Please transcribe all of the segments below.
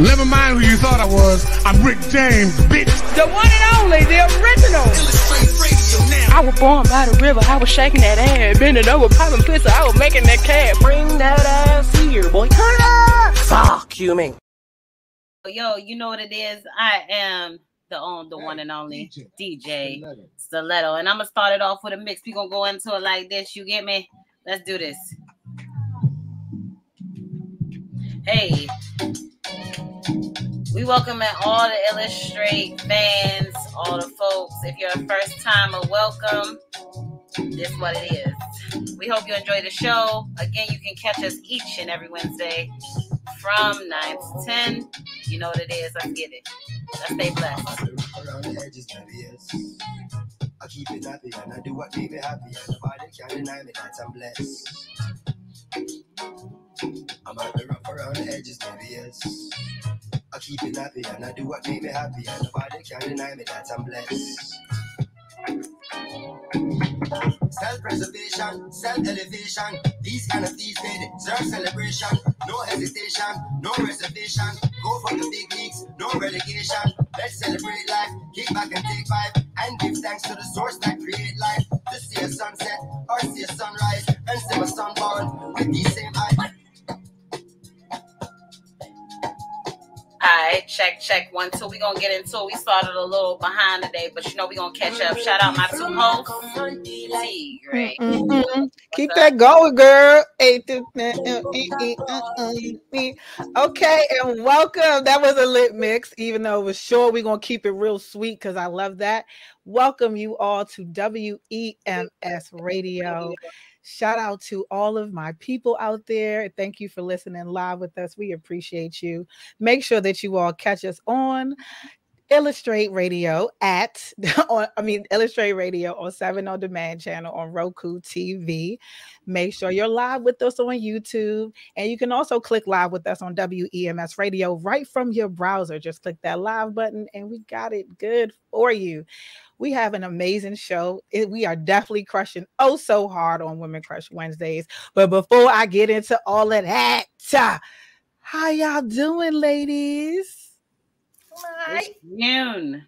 Never mind who you thought I was. I'm Rick James, bitch. The one and only, the original. I was born by the river. I was shaking that ass, bending over, popping pussy. I was making that cat. Bring that ass here, boy. Turn it up. Fuck you, man. Yo, you know what it is? I am the one and only DJ Stiletto. And I'm going to start it off with a mix. We're going to go into it like this. You get me? Let's do this. Hey. We welcome all the Illustrate fans, all the folks. If you're a first timer, welcome. This is what it is. We hope you enjoy the show. Again, you can catch us each and every Wednesday from 9 to 10. You know what it is. Let's get it. Let's stay blessed. Around the edges, maybe yes. I keep it happy and I do what make me happy. And nobody can deny me that I'm blessed. I'm at the rough around the edges, maybe yes. I keep it happy and I do what make me happy. And nobody can deny me that I'm blessed. Self-preservation, self-elevation. These kind of thieves, they deserve celebration. No hesitation, no reservation. Go for the big leagues, no relegation. Let's celebrate life, kick back and take five. And give thanks to the source that create life. To see a sunset or see a sunrise. And see a sunborn with these same eyes. Alright, check 1, 2. We're gonna get into it. We started a little behind today, but you know we're gonna catch up. Shout out my two hosts. T-Gray. Keep that going, girl. Okay, and welcome. That was a lit mix, even though it was short. We're gonna keep it real sweet because I love that. Welcome you all to WEMS Radio. Shout out to all of my people out there. Thank you for listening live with us. We appreciate you. Make sure that you all catch us on Illustrate Radio Illustrate Radio on 7 On Demand channel on Roku TV. Make sure you're live with us on YouTube. And you can also click live with us on WEMS Radio right from your browser. Just click that live button and we got it good for you. We have an amazing show. We are definitely crushing so hard on Women Crush Wednesdays. But before I get into all of that, how y'all doing, ladies? Hi. Noon.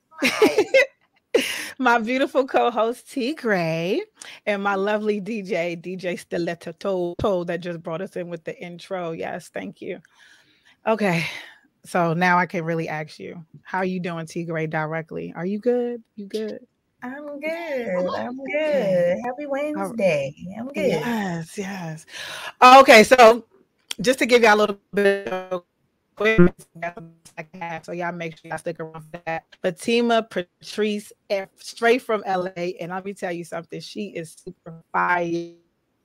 My beautiful co-host T-Gray and my lovely DJ Stiletto that just brought us in with the intro. Yes, thank you. Okay. So now I can really ask you, how are you doing, T-Gray, directly? Are you good? You good? I'm good. Happy Wednesday. I'm good. Yes. Okay, so just to give y'all a little bit of quick, so y'all make sure y'all stick around for that. Fatima Patrice, straight from LA, and let me tell you something, she is super fire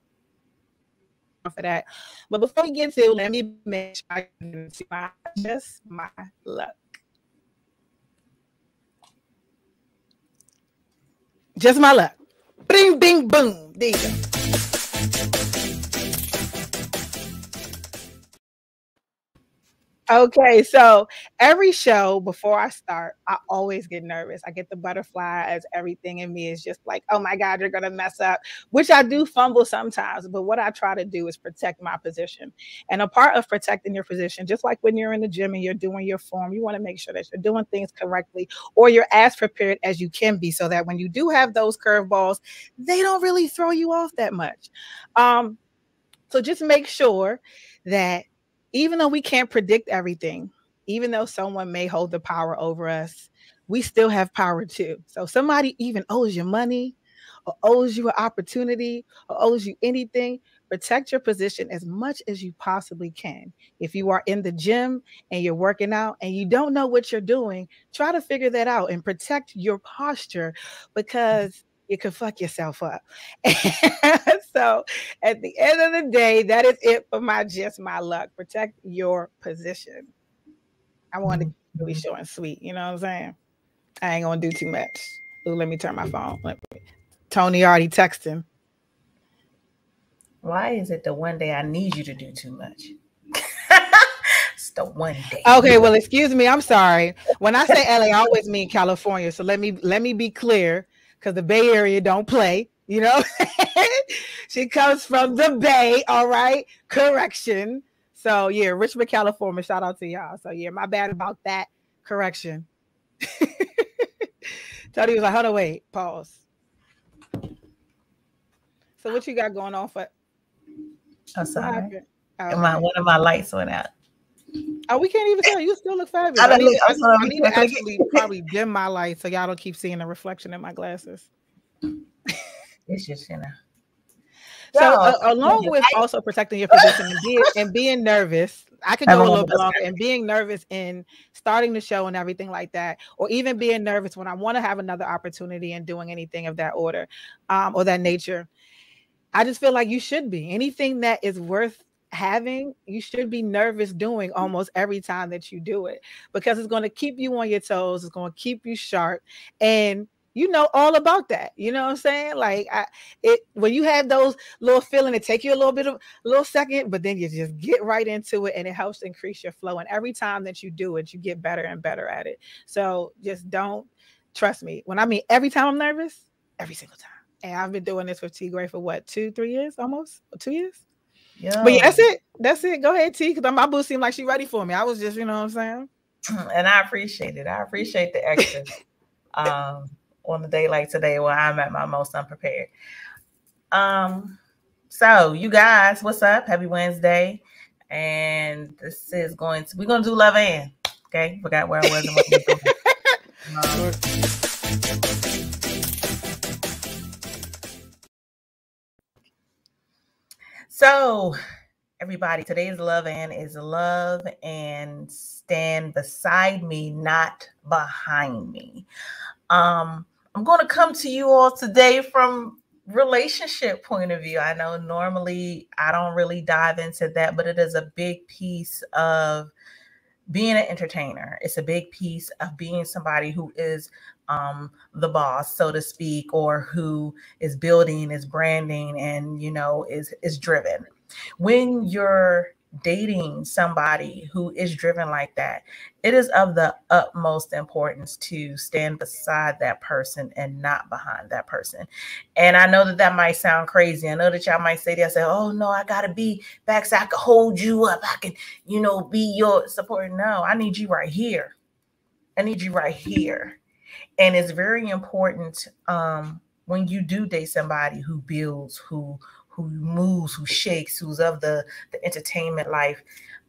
for that. But before we get to it, let me make sure I can see my luck. Just my luck. Bing, bing, boom. There you go. Okay, so every show before I start, I always get nervous. I get the butterflies. Everything in me is just like, oh my God, you're going to mess up, which I do fumble sometimes. But what I try to do is protect my position. And a part of protecting your position, just like when you're in the gym and you're doing your form, you want to make sure that you're doing things correctly or you're as prepared as you can be so that when you do have those curveballs, they don't really throw you off that much. So just make sure that even though we can't predict everything, even though someone may hold the power over us, we still have power too. So if somebody even owes you money or owes you an opportunity or owes you anything, protect your position as much as you possibly can. If you are in the gym and you're working out and you don't know what you're doing, try to figure that out and protect your posture because you could fuck yourself up. So at the end of the day, that is it for my luck. Protect your position. I wanted to be really short and sweet. You know what I'm saying? I ain't going to do too much. Ooh, let me turn my phone. Tony already texting. Why is it the one day I need you to do too much? It's the one day. Okay, well, excuse me. I'm sorry. When I say LA, I always mean California. So let me be clear. Because the Bay Area don't play, you know. She comes from the Bay, all right? Correction. So yeah, Richmond, California. Shout out to y'all. So yeah, my bad about that correction. Tony was like, hold on, wait, pause. So what you got going on for? I'm What sorry. happened? Oh, One of my lights went out. oh, we can't even tell. You still look fabulous. I I need to look, actually probably dim my light so y'all don't keep seeing the reflection in my glasses. It's just, you know. So along with also protecting your position and being nervous, I could go a little bit longer, and being nervous in starting the show and everything like that, or even being nervous when I want to have another opportunity and doing anything of that order or that nature. I just feel like you should be. Anything that is worth having, you should be nervous doing almost every time that you do it, because it's going to keep you on your toes. It's going to keep you sharp. And you know all about that. You know what I'm saying? Like when you have those little feeling, it take you a little second, but then you just get right into it, and it helps increase your flow. And every time that you do it, you get better and better at it. So just don't, trust me. When I mean every time I'm nervous, every single time. And I've been doing this with T Gray for what, 2-3 years, almost 2 years. Yeah. But yeah, that's it. Go ahead, T, because my boo seemed like she ready for me. I was just, you know what I'm saying. And I appreciate it. I appreciate the extra. On a day like today where I'm at my most unprepared. So you guys, what's up? Happy Wednesday. And this is we're going to do Love and. Okay. Forgot where I was and what we were doing. So everybody, today's Love and is love and stand beside me, not behind me. I'm going to come to you all today from relationship point of view. I know normally I don't really dive into that, but it is a big piece of being an entertainer. It's a big piece of being somebody who is the boss, so to speak, or who is building, is branding, and, you know, is driven. When you're dating somebody who is driven like that, it is of the utmost importance to stand beside that person and not behind that person. And I know that might sound crazy. I know that y'all might say that, oh no, I gotta be back so I can hold you up. I can, you know, be your support. No, I need you right here. I need you right here. And it's very important when you do date somebody who builds, who moves, who shakes, who's of the entertainment life,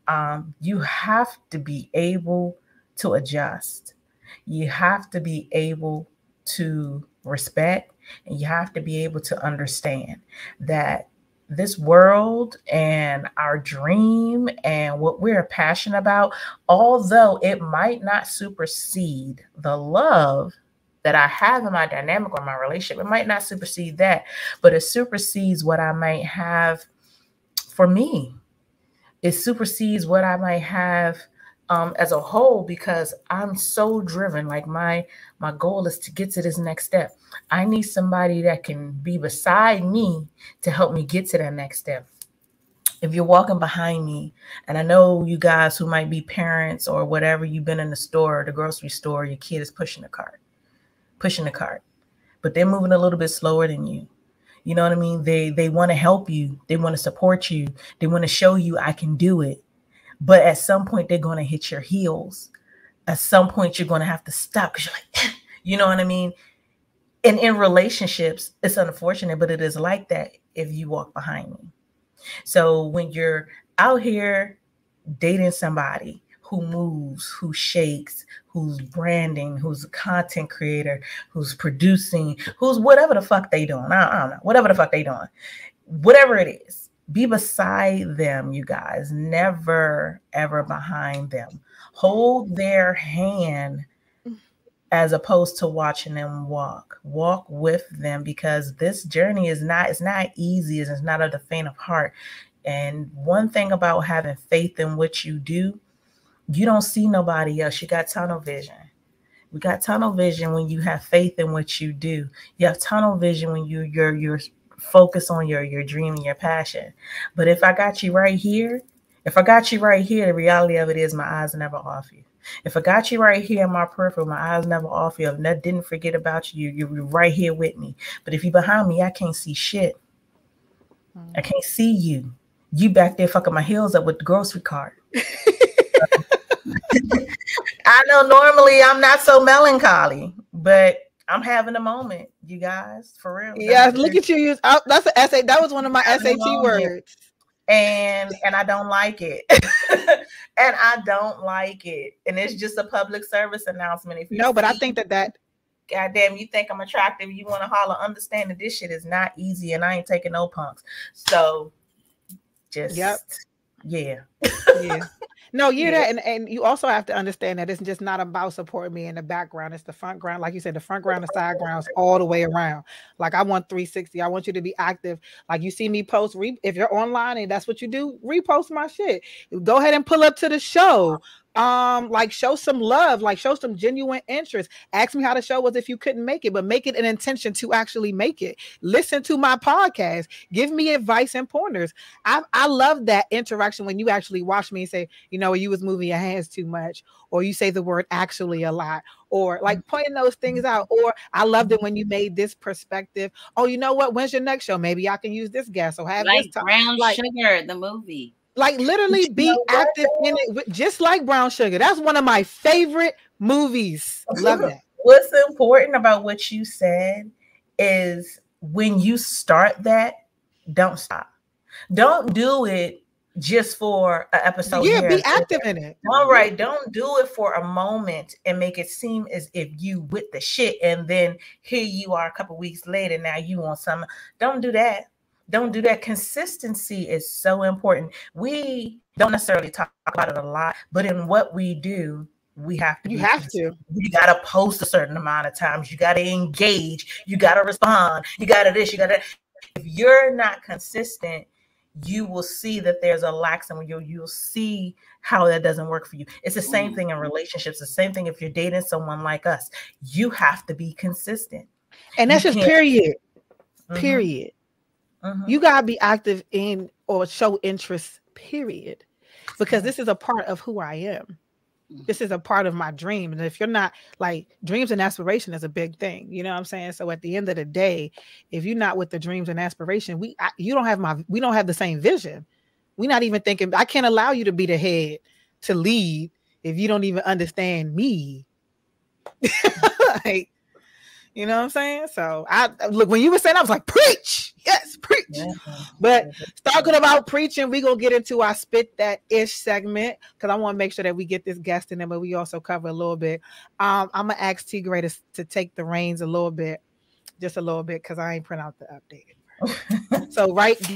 you have to be able to adjust. You have to be able to respect, and you have to be able to understand that this world and our dream and what we're passionate about, although it might not supersede the love that I have in my dynamic or my relationship, it might not supersede that, but it supersedes what I might have for me. It supersedes what I might have as a whole, because I'm so driven. Like my goal is to get to this next step. I need somebody that can be beside me to help me get to that next step. If you're walking behind me, and I know you guys who might be parents or whatever, you've been in the store, the grocery store, your kid is pushing the cart, but they're moving a little bit slower than you. You know what I mean? They want to help you. They want to support you. They want to show you I can do it. But at some point, they're going to hit your heels. At some point, you're going to have to stop because you're like, you know what I mean? And in relationships, it's unfortunate, but it is like that if you walk behind me. So when you're out here dating somebody who moves, who shakes, who's branding, who's a content creator, who's producing, who's whatever the fuck they doing. I don't know, whatever the fuck they doing, whatever it is. Be beside them, you guys. Never, ever behind them. Hold their hand as opposed to watching them walk. Walk with them, because this journey is not easy. It's not of the faint of heart. And one thing about having faith in what you do, you don't see nobody else. You got tunnel vision. We got tunnel vision when you have faith in what you do. You have tunnel vision when you're focus on your dream and your passion. But if I got you right here, the reality of it is my eyes are never off you. If I got you right here in my peripheral, my eyes never off you. I didn't forget about you. You're right here with me. But if you're behind me, I can't see shit. I can't see you. You back there fucking my heels up with the grocery cart. I know normally I'm not so melancholy, but I'm having a moment, you guys, for real. Yeah, look at you use. Oh, that's an essay. That was one of my SAT words. And I don't like it. And I don't like it. And it's just a public service announcement. If you but I think that goddamn, you think I'm attractive, you want to holler, understand that this shit is not easy and I ain't taking no punks. So just yeah. No, that, and you also have to understand that it's just not about supporting me in the background. It's the front ground, like you said, the front ground, the side grounds, all the way around. Like I want 360. I want you to be active. Like you see me post, if you're online and that's what you do, repost my shit. Go ahead and pull up to the show. Like show some love, like show some genuine interest. Ask me how the show was if you couldn't make it, but make it an intention to actually make it. Listen to my podcast. Give me advice and pointers. I love that interaction when you actually watch me and say, you was moving your hands too much, or you say the word actually a lot, or like pointing those things out. Or I loved it when you made this perspective. Oh, you know what? When's your next show? Maybe I can use this guest. Or have like this time. Brown Sugar, the movie. Like literally be active in it, just like Brown Sugar. That's one of my favorite movies. Love that. What's important about what you said is when you start that, don't stop. Don't do it just for an episode. Yeah, be active in it. All right. Don't do it for a moment and make it seem as if you with the shit. And then here you are a couple weeks later. Now you want some. Don't do that. Don't do that. Consistency is so important. We don't necessarily talk about it a lot, but in what we do, we have to. You have to. You got to post a certain amount of times. You got to engage. You got to respond. You got to this. You got to. If you're not consistent, you will see that there's a lax, and you'll see how that doesn't work for you. It's the same thing in relationships. The same thing if you're dating someone like us. You have to be consistent, and that's just period. Period. You gotta be active in or show interest, period. Because this is a part of who I am. This is a part of my dream. And if you're not, like, dreams and aspiration is a big thing. You know what I'm saying? So at the end of the day, if you're not with the dreams and aspiration, we don't have the same vision. We're not even thinking, I can't allow you to be the head to lead if you don't even understand me. Like, you know what I'm saying? So look, when you were saying, I was like, preach. Yes, preach. Yeah. But talking about preaching, we're going to get into our Spit That Ish segment because I want to make sure that we get this guest in there, but we also cover a little bit. I'm going to ask T Gray to take the reins a little bit, just a little bit, because I ain't print out the update. So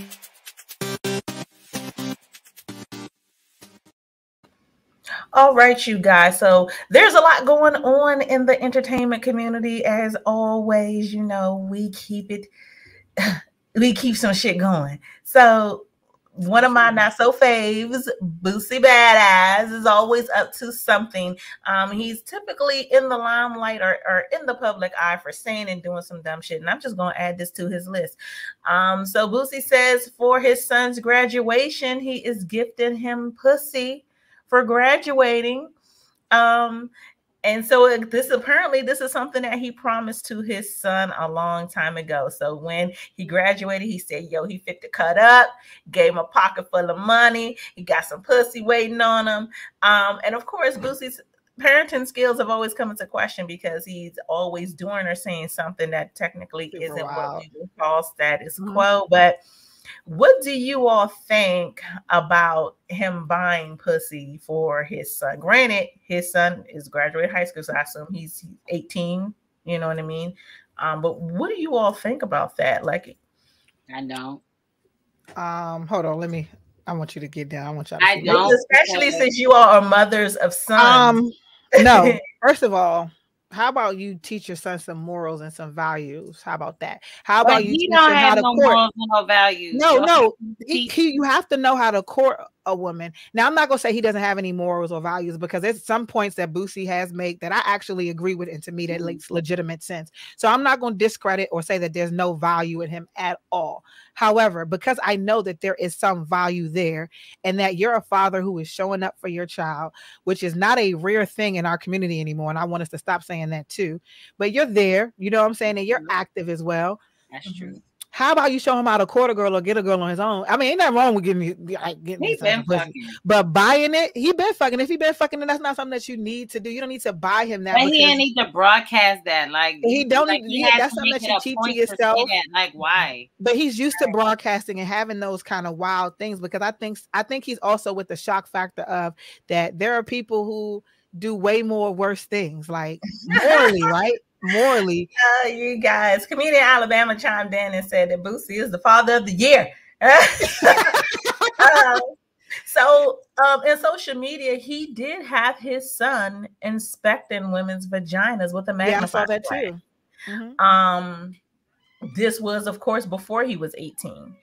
All right, you guys. So there's a lot going on in the entertainment community. As always, we keep some shit going. So one of my not so faves, Boosie Badass, is always up to something. He's typically in the limelight or in the public eye for saying and doing some dumb shit. And I'm just going to add this to his list. So Boosie says for his son's graduation, he is gifting him pussy for graduating. And so this is something that he promised to his son a long time ago. So when he graduated, he said, he fit to cut up, gave him a pocket full of money. He got some pussy waiting on him. And of course, Boosie's parenting skills have always come into question because he's always doing or saying something that technically isn't what we would call status quo. But what do you all think about him buying pussy for his son? Granted, his son is graduating high school, so I assume he's 18. You know what I mean? But what do you all think about that? Like, I don't. Hold on, I want you to get down. I want y'all to don't, especially since you all are mothers of sons. No, first of all, how about you teach your son some morals and some values? How about that? How about you teach him how to court? Morals and no values. No. You have to know how to court a woman. Now, I'm not going to say he doesn't have any morals or values because there's some points that Boosie has made that I actually agree with, and to me that makes legitimate sense. So I'm not going to discredit or say that there's no value in him at all. However, because I know that there is some value there and that you're a father who is showing up for your child, which is not a rare thing in our community anymore. And I want us to stop saying that too. But you're there, you know what I'm saying? And you're active as well. That's true. How about you show him how to court a girl or get a girl on his own? I mean, ain't nothing wrong with getting He been fucking. but buying it, he been fucking. If he been fucking, then that's not something that you need to do. You don't need to buy him that. But he didn't need to broadcast that. Like he don't like, need. That's something that you keep to yourself. Like why? But he's used to broadcasting and having those kind of wild things because I think he's also with the shock factor of that there are people who do way more worse things, like morally, right? Morally. You guys, comedian Alabama chimed in and said that Boosie is the father of the year. So in social media, he did have his son inspecting women's vaginas with a magnifying I saw that glass. too. Mm-hmm. This was, of course, before he was 18.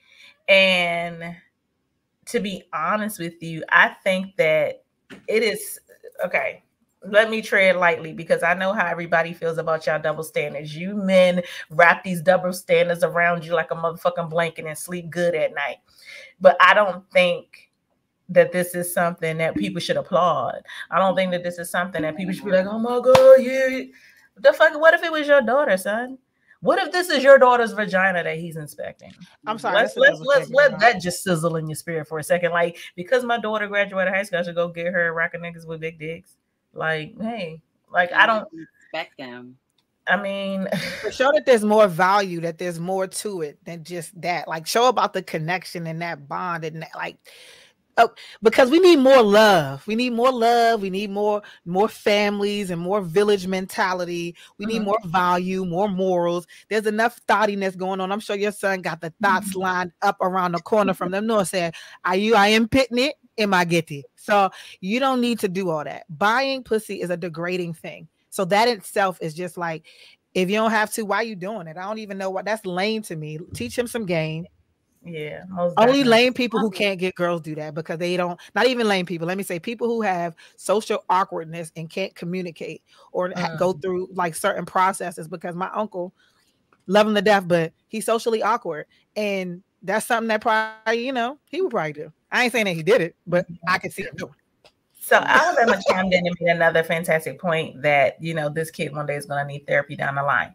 And to be honest with you, I think that it is okay. Let me tread lightly because I know how everybody feels about y'all double standards. You men wrap these double standards around you like a motherfucking blanket and sleep good at night. But I don't think that this is something that people should applaud. I don't think that this is something that people should be like, oh my God, yeah. The fuck, what if it was your daughter, son? What if this is your daughter's vagina that he's inspecting? I'm sorry. Let's let that just sizzle in your spirit for a second. Like, because my daughter graduated high school, I should go get her a rack of niggas with big dicks. Like, hey, like I don't expect them. I mean, show that there's more value, that there's more to it than just that. Like, show about the connection and that bond and that, like, because we need more love. We need more love. We need more families and more village mentality. We need more value, more morals. There's enough thoughtiness going on. I'm sure your son got the thoughts lined up around the corner from them. No, saying, I am pitting it in my getty. So you don't need to do all that. Buying pussy is a degrading thing. So that itself is just like, if you don't have to, why are you doing it? I don't even know what that's lame to me. Teach him some game. Yeah, only lame people who can't get girls do that because they don't. Not even lame people. Let me say people who have social awkwardness and can't communicate or go through like certain processes. Because my uncle, love him to death, but he's socially awkward, and that's something that probably he would probably do. I ain't saying that he did it, but I could see him doing. So Alabama chimed in and made another fantastic point that this kid one day is going to need therapy down the line,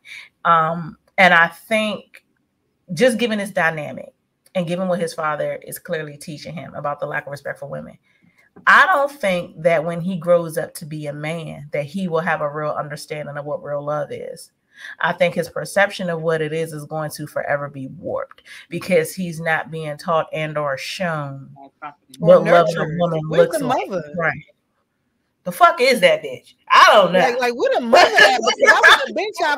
and I think just given this dynamic. And given what his father is clearly teaching him about the lack of respect for women, I don't think that when he grows up to be a man, that he will have a real understanding of what real love is. I think his perception of what it is going to forever be warped because he's not being taught and or shown what love a woman looks like. Right. The fuck is that bitch? I don't know. Like what a mother at? I was a big child.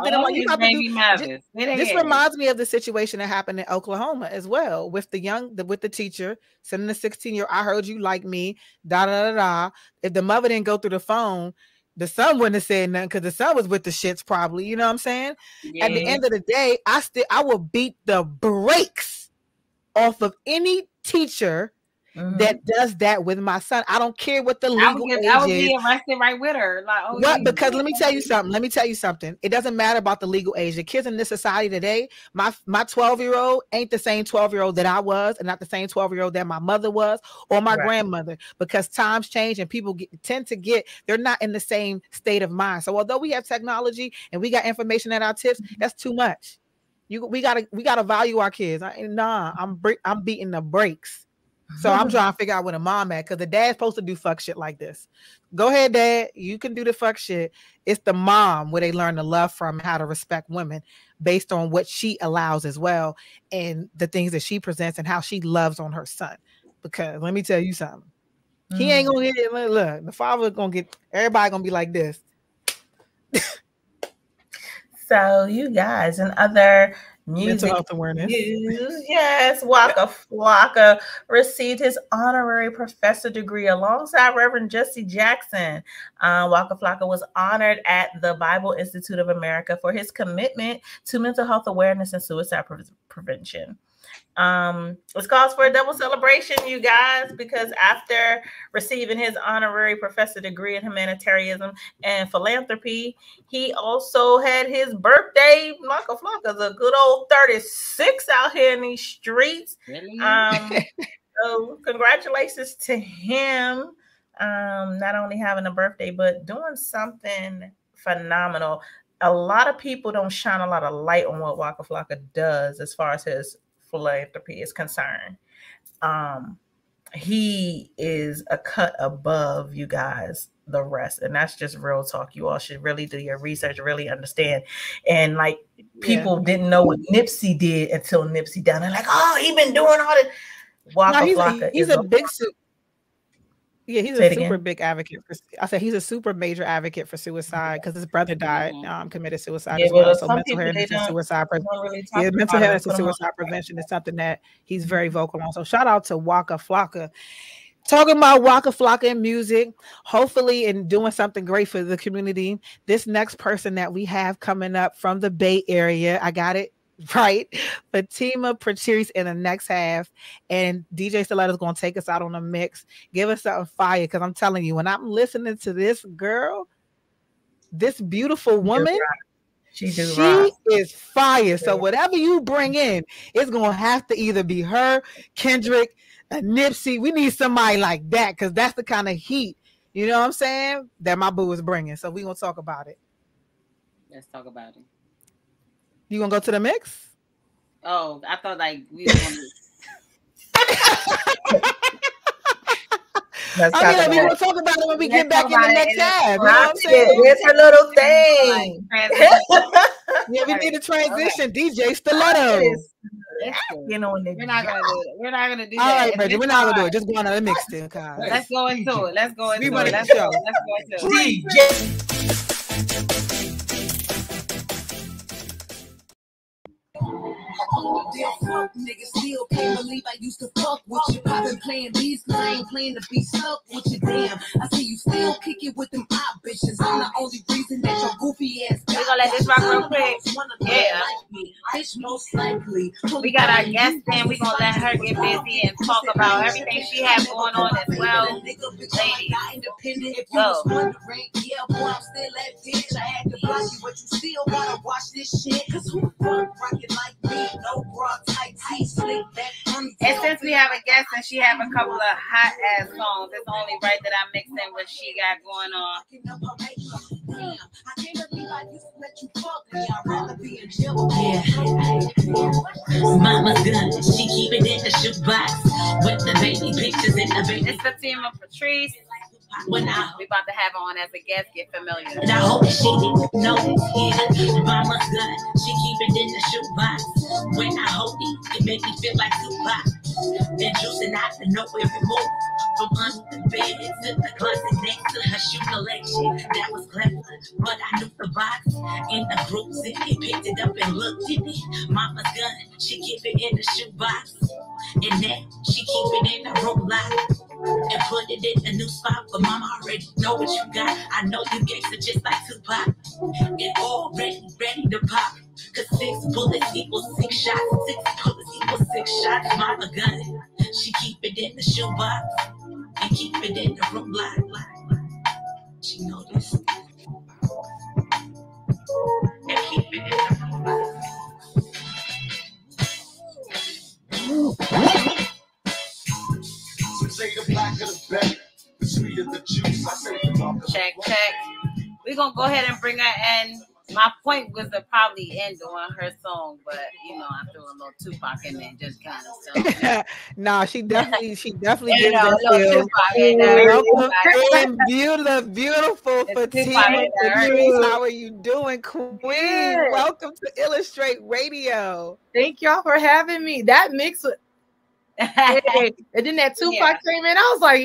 This reminds me of the situation that happened in Oklahoma as well with the teacher sending the 16-year-old. I heard you like me. Da da da da. If the mother didn't go through the phone, the son wouldn't have said nothing because the son was with the shits probably. You know what I'm saying? Yeah. At the end of the day, I will beat the brakes off of any teacher that does that with my son. I don't care what the legal age is. I would be arrested right with her. Like, what? Because let me tell you something. It doesn't matter about the legal age. The kids in this society today, my 12-year-old ain't the same 12-year-old that I was, and not the same 12-year-old that my mother was or my grandmother. Because times change and people they're not in the same state of mind. So although we have technology and we got information at our tips, that's too much. We gotta value our kids. I'm beating the brakes. So I'm trying to figure out where the mom at, because the dad's supposed to do fuck shit like this. Go ahead, dad. You can do the fuck shit. It's the mom where they learn to love from, how to respect women based on what she allows as well, and the things that she presents and how she loves on her son. Because let me tell you something. He ain't gonna get it. Look, the father's gonna get everybody gonna be like this. So you guys and other music mental health awareness. Yes, Waka Flocka received his honorary professor degree alongside Reverend Jesse Jackson. Waka Flocka was honored at the Bible Institute of America for his commitment to mental health awareness and suicide prevention. It's cause for a double celebration, you guys, because after receiving his honorary professor degree in humanitarianism and philanthropy, he also had his birthday. Waka Flocka's a good old 36 out here in these streets. Really? So congratulations to him. Not only having a birthday, but doing something phenomenal. a lot of people don't shine a lot of light on what Waka Flocka does as far as his philanthropy is concerned. He is a cut above, you guys, the rest. And that's just real talk. You all should really do your research, really understand. And like people didn't know what Nipsey did until Nipsey done. They're like, oh, he been doing all this. Waka Flocka he's a big suit. Yeah, he's a super big advocate for. I said he's a super major advocate for suicide because his brother died, committed suicide as well. So mental health and suicide prevention. Mental health and suicide prevention is something that he's very vocal on. So shout out to Waka Flocka. Talking about Waka Flocka and music, hopefully in doing something great for the community. This next person that we have coming up from the Bay Area, I got it right, Fatima Patrice in the next half, and DJ Stiletto's gonna take us out on a mix, give us something fire, because I'm telling you, when I'm listening to this girl, this beautiful woman, she is fire. So whatever you bring in, it's gonna have to either be her, Kendrick, a Nipsey. We need somebody like that, because that's the kind of heat, you know what I'm saying, that my boo is bringing. So we gonna talk about it. Let's talk about it. You gonna go to the mix? Oh, I thought like we were gonna. I mean, we're gonna talk about it when we get back in the next half. You know what I'm saying? It's her little thing. Yeah, we need a transition. Okay. DJ Stiletto. We're not gonna do it. We're not gonna do that. All right, Bridget, we're not gonna do it. Just go on to the mix then, Kyle. Let's go into it. Let's go into it. Let's go into it. DJ. Fuck niggas still can't believe I used to fuck with you. I've been playing these cause I ain't playing to be stuck with you. Damn, I see you still kicking with them hot bitches. I'm the only reason that your goofy ass. We gonna let this rock real quick. Yeah. Bitch, most likely. We got our guest in. We gonna let her get busy and talk about everything she has going on as well. Ladies, go. Yeah, boy, I'm still that bitch. I had to block you, but you still gotta watch this shit. Cause who the fuck rockin' like me? No bra, tight, slick back. And since we have a guest and she have a couple of hot ass songs, it's only right that I mix in what she got going on. Mama's good. She keep it in the shoebox with the baby pictures in the baby. It's Fatima Patrice. We about to have her on as a guest. Get familiar. And I hope she didn't notice. Yeah, Mama's good. She keep it in the shoebox. When I hold it make me feel like Tupac. Then juicing out to know every move. From under the bed to the closet next to her shoe collection. That was clever, but I knew the box. In the groups, and they picked it up and looked at it. Mama's gun, she keep it in the shoebox. And then she keep it in the room lock. And put it in a new spot. But Mama already know what you got. I know you gangsta just like Tupac. And already ready to pop. Cause 6 bullets equals 6 shots. 6 bullets equals 6 shots. Mama gun, she keep it in the shoebox. And keep it in the room lock. She know this. And keep it in the room lock. Check. We're gonna go ahead and bring her in. My point was to probably end on her song, but you know, I threw a little Tupac in there just kind of so. Nah, she definitely gives that feel. Beautiful Fatima Patrice. How are you doing, Queen? Good. Welcome to Illustrate Radio. Thank y'all for having me. That mix with and then that Tupac came in. I was like,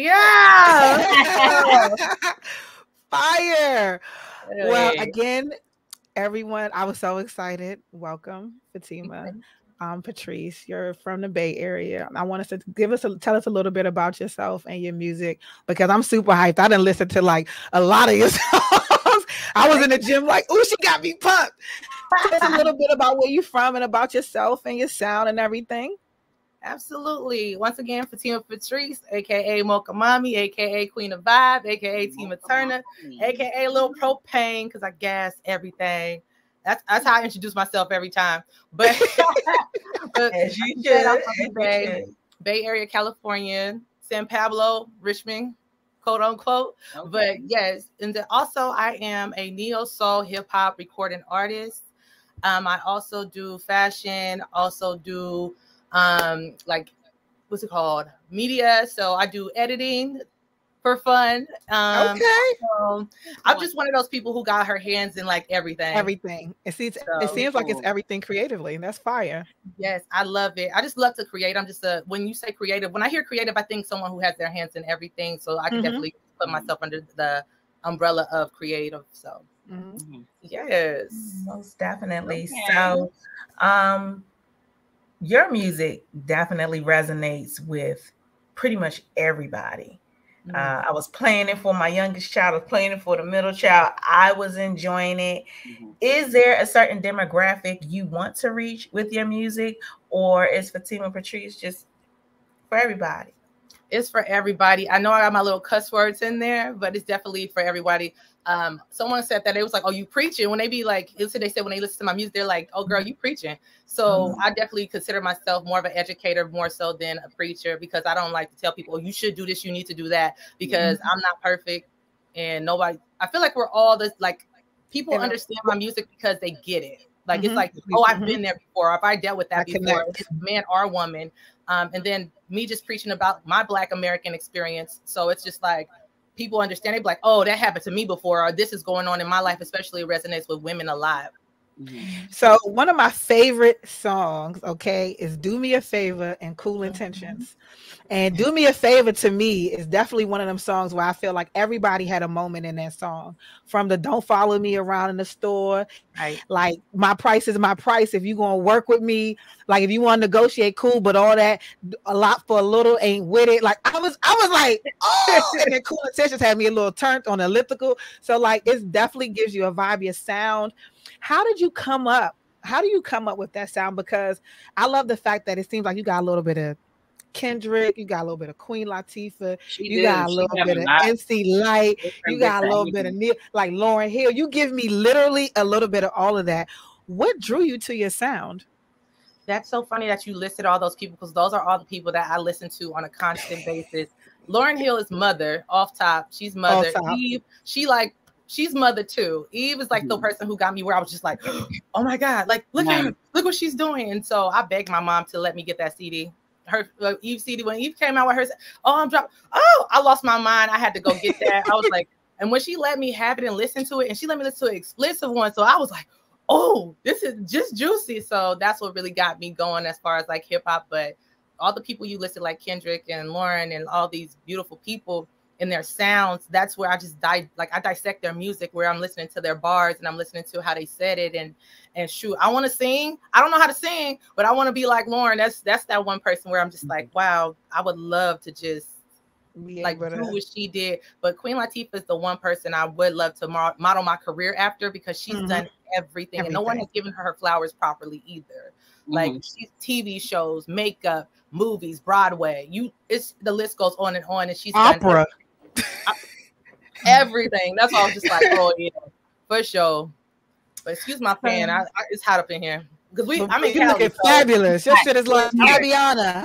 yeah. Fire. Well, again, everyone, I was so excited. Welcome, Fatima. Patrice, you're from the Bay Area. I want us to tell us a little bit about yourself and your music, because I'm super hyped. I didn't listen to like a lot of your songs. I was in the gym like, ooh, she got me pumped. Tell us a little bit about where you're from and about yourself and your sound and everything. Absolutely. Once again, Fatima Patrice, aka Mocha Mommy, aka Queen of Vibe, aka Tina Turner, aka Lil Propane, because I gas everything. That's how I introduce myself every time. But, as you I'm from the Bay Area, California, San Pablo, Richmond, quote unquote. Okay. But yes, and then also I am a neo soul hip hop recording artist. I also do fashion, also do like what's it called? Media. So I do editing for fun. Okay. Also, I'm just one of those people who got her hands in like everything. Everything. It seems So, like it's everything creatively, and that's fire. yes, I love it. I just love to create. I'm just when you say creative, when I hear creative, I think someone who has their hands in everything. So I can definitely put myself under the umbrella of creative. So yes, most definitely. Okay. So, your music definitely resonates with pretty much everybody. I was playing it for my youngest child. I was playing it for the middle child. I was enjoying it. Is there a certain demographic you want to reach with your music, or is Fatima Patrice just for everybody? it's for everybody. I know I got my little cuss words in there, but it's definitely for everybody. Someone said that it was like, "Oh, you preaching?" When they be like, they said when they listen to my music, they're like, "Oh, girl, you preaching." So I definitely consider myself more of an educator, more so than a preacher, because I don't like to tell people, "Oh, you should do this, you need to do that," because I'm not perfect, and nobody. I feel like we're all this like people understand my music because they get it. Like it's like, oh, I've been there before. Or if I dealt with that before, it's man or woman. And then me just preaching about my Black American experience. So it's just like people understand. They be like, oh, that happened to me before, or this is going on in my life, especially it resonates with women alive. So one of my favorite songs, okay, is "Do Me a Favor" and "Cool Intentions." And "Do Me a Favor" to me is definitely one of them songs where I feel like everybody had a moment in that song. From the "Don't Follow Me Around in the Store," like "My price is my price. If you gonna work with me, like if you want to negotiate, cool. But all that, a lot for a little, ain't with it." Like I was like, oh, and then "Cool Intentions" had me a little turned on the elliptical. So like it definitely gives you a vibe, your sound. How did you come up? How do you come up with that sound? Because I love the fact that it seems like you got a little bit of Kendrick, you got a little bit of Queen Latifah, you got a little bit of MC Light, you got a little bit of Neil, like Lauryn Hill. You give me literally a little bit of all of that. What drew you to your sound? That's so funny that you listed all those people, because those are all the people that I listen to on a constant basis. Lauryn Hill is mother, off top. She's mother. Eve, she's mother too. Eve is like the person who got me where I was just like, oh my God, like look at her, look what she's doing. And so I begged my mom to let me get that CD. Her Eve CD, when Eve came out with her, I lost my mind. I had to go get that. I was like, and when she let me have it and listen to it, and she let me listen to an explicit one, so I was like, oh, this is just juicy. So that's what really got me going as far as like hip hop. But all the people you listed, like Kendrick and Lauryn and all these beautiful people and their sounds, that's where I just I dissect their music, where I'm listening to their bars and I'm listening to how they said it, and shoot, I want to sing. I don't know how to sing, but I want to be like Lauryn. That's that one person where I'm just like, wow, I would love to just like do what she did. But Queen Latifah is the one person I would love to model my career after, because she's done everything, and no one has given her flowers properly either. Like she's TV shows, makeup, movies, Broadway. The list goes on, and she's opera. Everything. That's why I was just like, oh yeah, for sure. But excuse my fan, it's hot up in here because you looking fabulous. Your shit is like Fabiana.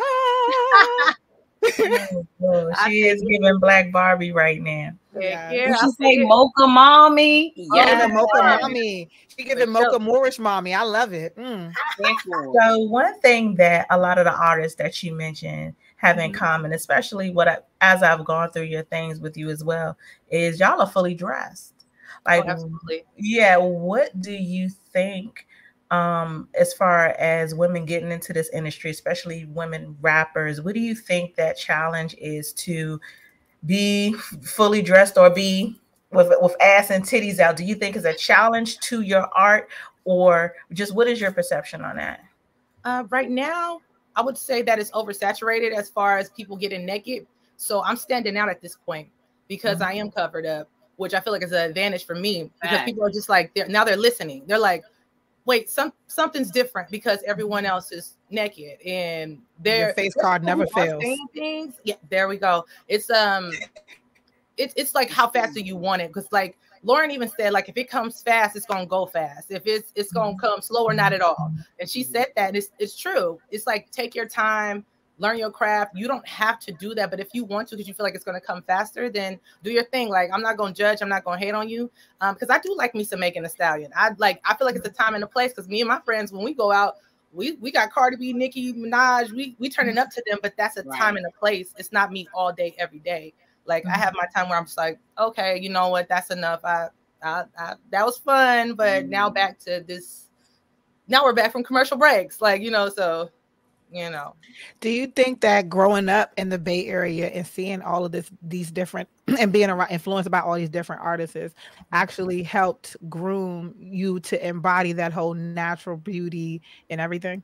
She is giving Black Barbie right now. Yeah, she say Mocha Mommy. Yeah, Mocha Mommy. She giving Mocha Moorish Mommy. I love it. So one thing that a lot of the artists that you mentioned have in common, especially as I've gone through your things with you as well, is y'all are fully dressed. Like, absolutely. Yeah. What do you think as far as women getting into this industry, especially women rappers? What do you think that challenge is to be fully dressed or be with ass and titties out? Do you think is a challenge to your art, or just what is your perception on that? Right now, I would say that it's oversaturated as far as people getting naked. So I'm standing out at this point because I am covered up, which I feel like is an advantage for me, because people are just like, they're listening. They're like, wait, something's different because everyone else is naked, and their face card never fails. Things. Yeah, there we go. It's like how fast do you want it? Because like Lauryn even said, like if it comes fast, it's gonna go fast. If it's gonna come slower, not at all. And she said that, and it's true. It's like take your time, learn your craft. You don't have to do that, but if you want to, because you feel like it's going to come faster, then do your thing. Like, I'm not going to judge. I'm not going to hate on you. Because I do like me some Megan Thee Stallion. I feel like it's a time and a place, because me and my friends, when we go out, we got Cardi B, Nicki Minaj, we turning up to them, but that's a time and a place. It's not me all day, every day. Like, I have my time where I'm just like, okay, you know what? That's enough. That was fun, but now back to this. Now we're back from commercial breaks. Like, you know, so, you know. Do you think that growing up in the Bay Area and seeing all of these different and being around, influenced by all these different artists actually helped groom you to embody that whole natural beauty and everything?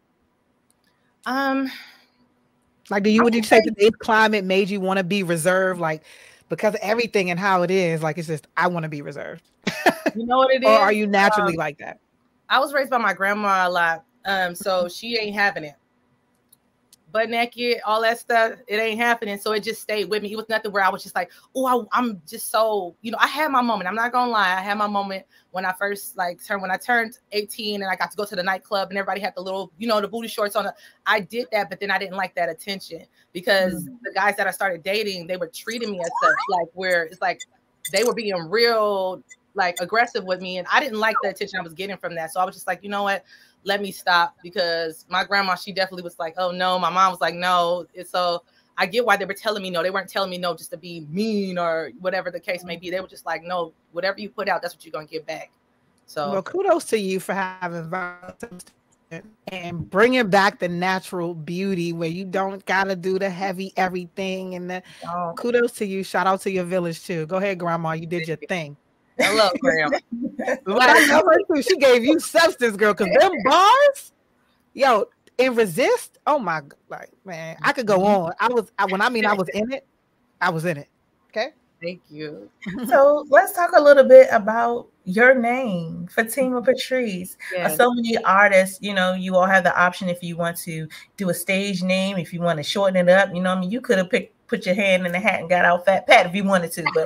Like, would you say today's climate made you want to be reserved, like, because of everything and how it is? Like, it's just, I want to be reserved. You know what it is? Or are you naturally like that? I was raised by my grandma a lot, so she ain't having it. Butt naked, all that stuff, it ain't happening. So it just stayed with me. It was nothing where I was just like, oh, I'm just so, you know, I had my moment. I'm not gonna lie. I had my moment when I first when I turned 18 and I got to go to the nightclub and everybody had the little, you know, the booty shorts on. I did that, but then I didn't like that attention, because the guys that I started dating, they were treating me as such, like, where it's like they were being real, like, aggressive with me, and I didn't like the attention I was getting from that. So I was just like, you know what? Let me stop, because my grandma, she definitely was like, oh no. My mom was like, no. And so I get why they were telling me no. They weren't telling me no just to be mean or whatever the case may be. They were just like, no, whatever you put out, that's what you're going to get back. So, well, kudos to you for having and bringing back the natural beauty where you don't got to do the heavy everything. And kudos to you. Shout out to your village too. Go ahead, Grandma. You did your thing. I love Grandma. I love her too. She gave you substance, girl, because them bars, yo, and resist. Oh my, like, man, I could go on. I was in it. I was in it. Okay. Thank you. So let's talk a little bit about your name, Fatima Patrice. Yes. So many artists, you know, you all have the option if you want to do a stage name, if you want to shorten it up. You know, I mean, you could have put your hand in the hat and got out Fat Pat if you wanted to, but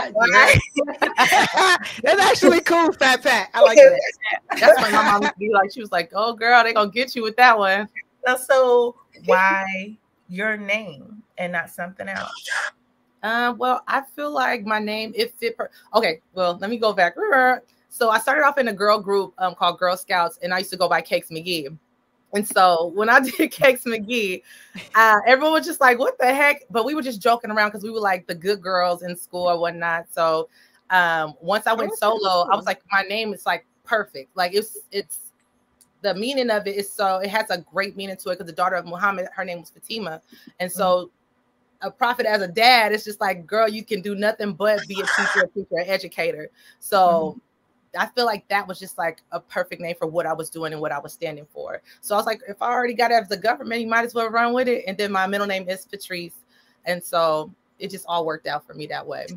that's actually cool, Fat Pat. I like that. That's why my mom would be like, she was like, oh girl, they gonna get you with that one. So why your name and not something else? Well, I feel like my name, it fit. Okay, well, let me go back. So I started off in a girl group called Girl Scouts, and I used to go by Cakes McGee. And so when I did Cakes McGee, everyone was just like, what the heck? But we were just joking around because we were like the good girls in school or whatnot. So once I went solo, I was like, my name is like perfect. Like it's the meaning of it is so, it has a great meaning to it, because the daughter of Muhammad, her name was Fatima. And so a prophet as a dad, it's just like, girl, you can do nothing but be a teacher, an educator. So I feel like that was just like a perfect name for what I was doing and what I was standing for. So I was like, if I already got it as the government, you might as well run with it. And then my middle name is Patrice. And so it just all worked out for me that way.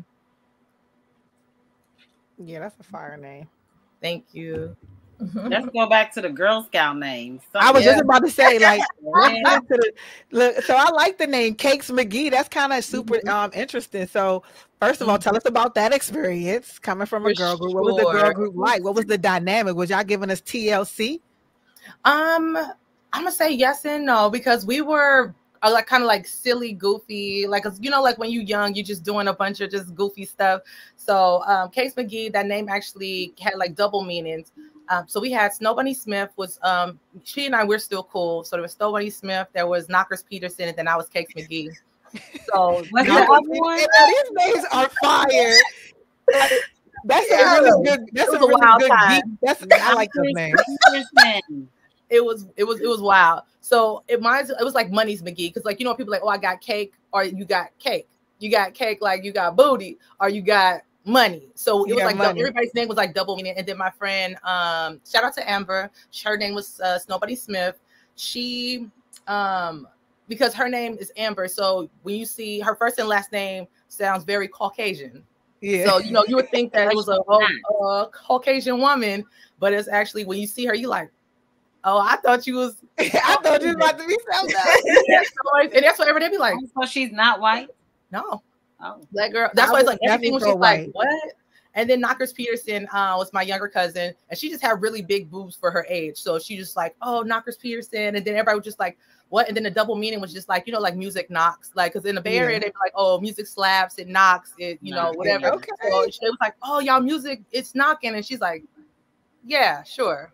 Yeah, that's a fire name. Thank you. Let's go back to the Girl Scout names. I was just about to say, like, look, so I like the name Cakes McGee. That's kind of super interesting. So first of all, tell us about that experience coming from a girl group. What was the girl group like? What was the dynamic? Was y'all giving us TLC? I'm gonna say yes and no, because we were like kind of like silly, goofy, like, you know, like when you're young, you're just doing a bunch of just goofy stuff. So Cakes McGee, that name actually had like double meanings. So we had Snow Bunny Smith was she and I, we're still cool. So there was Snow Bunny Smith, there was Knockers Peterson, and then I was Cakes McGee. So these names are fire. That's a really good. That's a really wild good time. I like those names. It was wild. So it was like Money's McGee, because like, you know, people are like, oh, I got cake, or you got cake. You got cake, like you got booty, or you got money. So it was like everybody's name was like double meaning. And then my friend, shout out to Amber, her name was Snow Bunny Smith. She because her name is Amber, so when you see her first and last name sounds very Caucasian. Yeah. So you know, you would think that it was a Caucasian woman, but it's actually, when you see her, you like, oh, I thought you was I thought you was about to be something else. And that's what everybody be like. So she's not white? No. Oh, that girl. That's why it's like everything was just like, what? And then Knockers Peterson was my younger cousin, and she just had really big boobs for her age. So she just like, oh, Knockers Peterson. And then everybody was just like, what? And then the double meaning was just like, you know, like music knocks. Like, because in the Bay Area, they'd be like, oh, music slaps, it knocks, it, you know, whatever. Okay. So she was like, oh, y'all music, it's knocking. And she's like, yeah, sure.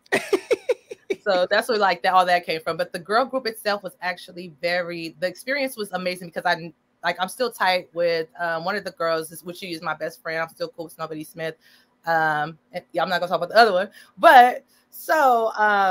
So that's where like that all that came from. But the girl group itself was actually the experience was amazing because I'm still tight with one of the girls, which she is my best friend. I'm still cool with Nobody Smith. And yeah, I'm not gonna talk about the other one, but so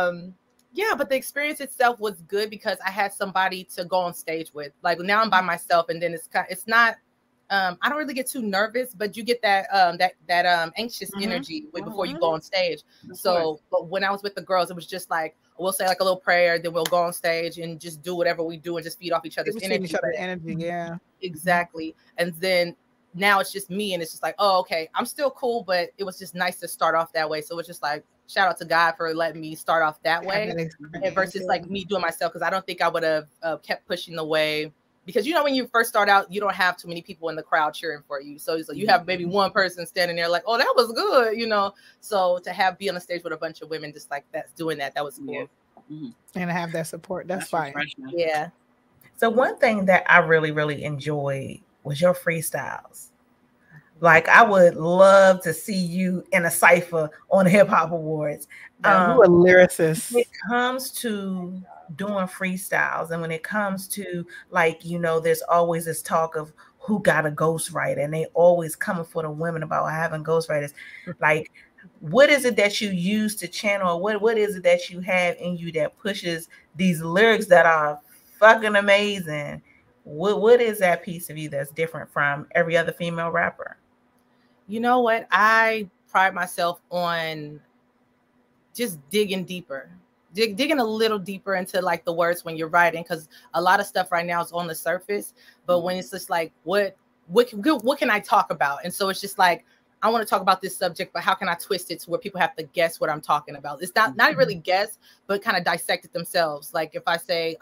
yeah, but the experience itself was good because I had somebody to go on stage with. Like now I'm by myself, and then it's not. I don't really get too nervous, but you get that anxious energy before you go on stage. So, but when I was with the girls, it was just like we'll say like a little prayer, then we'll go on stage and just do whatever we do and just feed off each other's energy. Yeah, exactly. And then now it's just me, and it's just like, oh, okay, I'm still cool, but it was just nice to start off that way. So it's just like shout out to God for letting me start off that way, and versus like me doing myself, because I don't think I would have kept pushing the way. Because, you know, when you first start out, you don't have too many people in the crowd cheering for you. So it's like you have maybe one person standing there like, oh, that was good, you know. So to be on the stage with a bunch of women just like that, doing that was cool. And have that support. That's fine. Yeah. So one thing that I really, really enjoyed was your freestyles. Like, I would love to see you in a cypher on the Hip Hop Awards. You a lyricist. When it comes to doing freestyles, and when it comes to, like, you know, there's always this talk of who got a ghostwriter, and they always coming for the women about having ghostwriters. Like, what is it that you use to channel? What is it that you have in you that pushes these lyrics that are fucking amazing? What is that piece of you that's different from every other female rapper? You know what? I pride myself on just digging deeper, digging a little deeper into like the words when you're writing, because a lot of stuff right now is on the surface. But when it's just like, what can I talk about? And so it's just like, I want to talk about this subject, but how can I twist it to where people have to guess what I'm talking about? It's not really guess, but kind of dissect it themselves. Like if I say,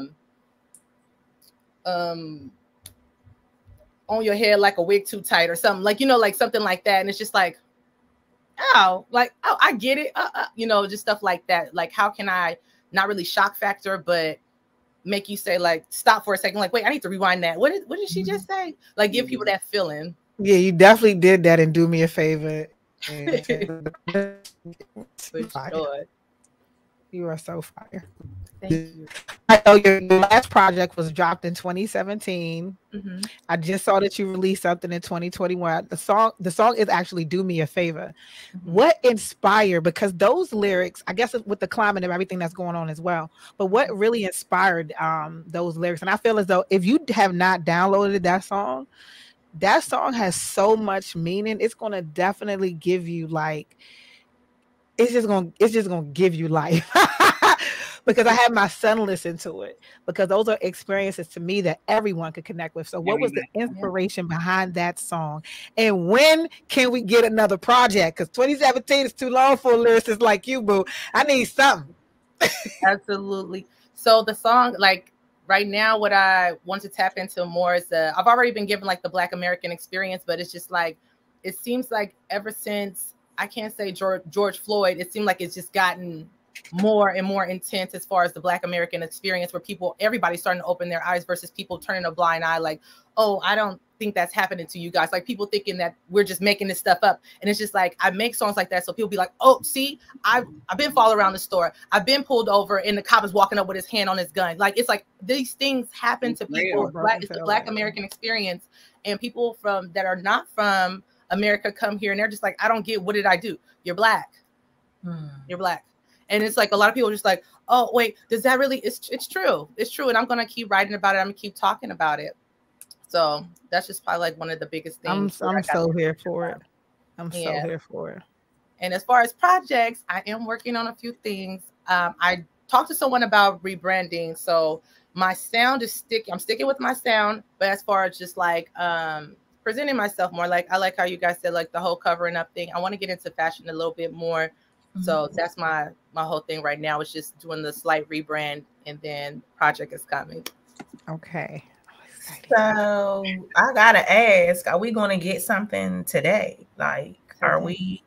on your head like a wig too tight or something, like, you know, like something like that. And it's just like, oh, I get it. You know, just stuff like that. Like, how can I not really shock factor, but make you say like, stop for a second. Like, wait, I need to rewind that. What did she just say? Like, give people that feeling. Yeah, you definitely did that, and do me a favor. For sure. You are so fire. Thank you. I know your last project was dropped in 2017. Mm-hmm. I just saw that you released something in 2021. The song is actually Do Me a Favor. Mm-hmm. What inspired, because those lyrics, I guess with the climate of everything that's going on as well, but what really inspired those lyrics? And I feel as though if you have not downloaded that song has so much meaning. It's going to definitely give you like, it's just going to give you life. Because I had my son listen to it, because those are experiences to me that everyone could connect with. So what was the inspiration behind that song? And when can we get another project? Because 2017 is too long for a lyricist like you, boo. I need something. Absolutely. So the song, like right now, what I want to tap into more is I've already been given like the Black American experience, but it's just like, it seems like ever since, I can't say George Floyd, it seemed like it's just gotten more and more intense as far as the Black American experience, where everybody's starting to open their eyes versus people turning a blind eye. Like, oh, I don't think that's happening to you guys. Like people thinking that we're just making this stuff up. And it's just like, I make songs like that so people be like, oh, see, I've been followed around the store. I've been pulled over and the cop is walking up with his hand on his gun. Like, it's like these things happen to people. It's the Black American experience. And people that are not from America come here and they're just like, I don't get, what did I do? You're Black. You're Black. And it's like a lot of people are just like, oh, wait, does that really? It's true. It's true. And I'm going to keep writing about it. I'm going to keep talking about it. So that's just probably like one of the biggest things. I'm so here for it. I'm so here for it. And as far as projects, I am working on a few things. I talked to someone about rebranding. So my sound is I'm sticking with my sound. But as far as just like presenting myself more, like I like how you guys said, like the whole covering up thing. I want to get into fashion a little bit more. So that's my whole thing right now, is just doing the slight rebrand, and then project is coming. Okay. So I gotta ask, are we going to get something today? Like, are we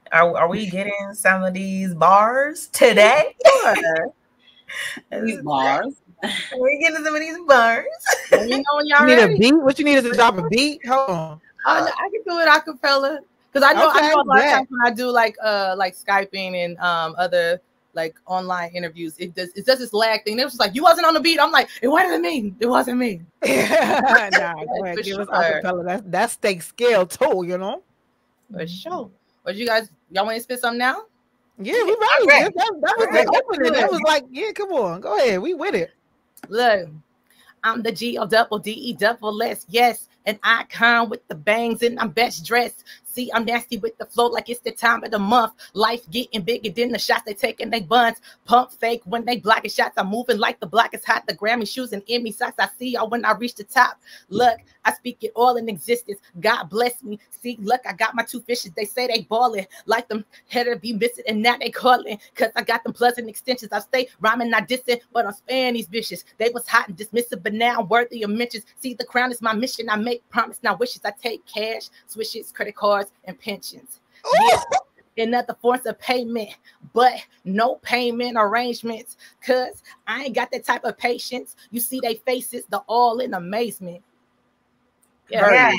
getting some of these bars today? These bars. We're getting some of these bars. You know when y'all You need ready? a beat? What you need is to drop a beat? Hold on. I can do it acapella because I know Okay, a lot of bet. times when I do like Skyping and other like online interviews, it does this lag thing. It was just like you wasn't on the beat. I'm like, it wasn't me. It wasn't me. Nah, go ahead. For Give us sure. acapella. That's steak skill too, you know? For sure. But y'all want to spit something now? Yeah, we ready. ready. That was the opening. That was like, yeah, come on. Go ahead. We with it. Look, I'm the GODDES, yes, an icon with the bangs and I'm best dressed. See, I'm nasty with the flow like it's the time of the month. Life getting bigger than the shots they take and they buns. Pump fake when they blocking shots. I'm moving like the block is hot. The Grammy shoes and Emmy socks. I see y'all when I reach the top. Look, I speak it all in existence. God bless me. See, look, I got my two fishes. They say they balling like them header be missing and now they calling because I got them pleasant extensions. I stay rhyming, not dissing, but I'm sparing these bitches. They was hot and dismissive, but now I'm worthy of mentions. See, the crown is my mission. I make promise, not wishes. I take cash, swishes, credit cards, and pensions. Yeah, in other forms of payment, but no payment arrangements, cause I ain't got that type of patience. You see they faces, the all in amazement. Yeah.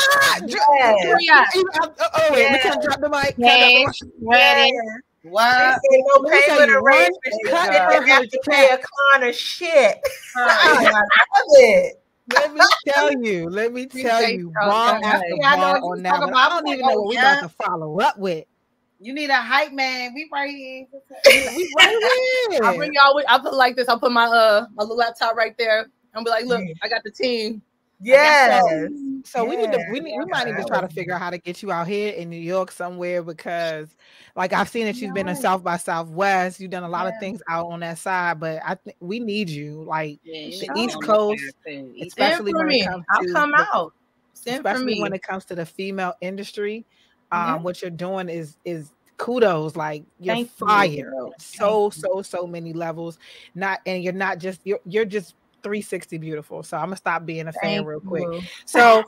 Wait, can I drop the mic? Ready. What? No Let me tell payment you, one arrangements. You cut have her to pay a con or shit. Right. I love it. Let me tell you, bar after bar on that one. I don't even know what we about to follow up with. You need a hype man. We right here. We right here. I'll bring y'all. I'll put like this. I'll put my my little laptop right there. And be like, look, I got the team. Yes. So we might need to try to figure out how to get you out here in New York somewhere, because like I've seen that you've been in South by Southwest. You've done a lot of things out on that side, but I think we need you like the East Coast, especially when it comes I'll to come out. Especially when it comes to the female industry. What you're doing is kudos. Like you're fire. So many levels. You're not just you're just 360 beautiful. So I'm gonna stop being a fan real quick. So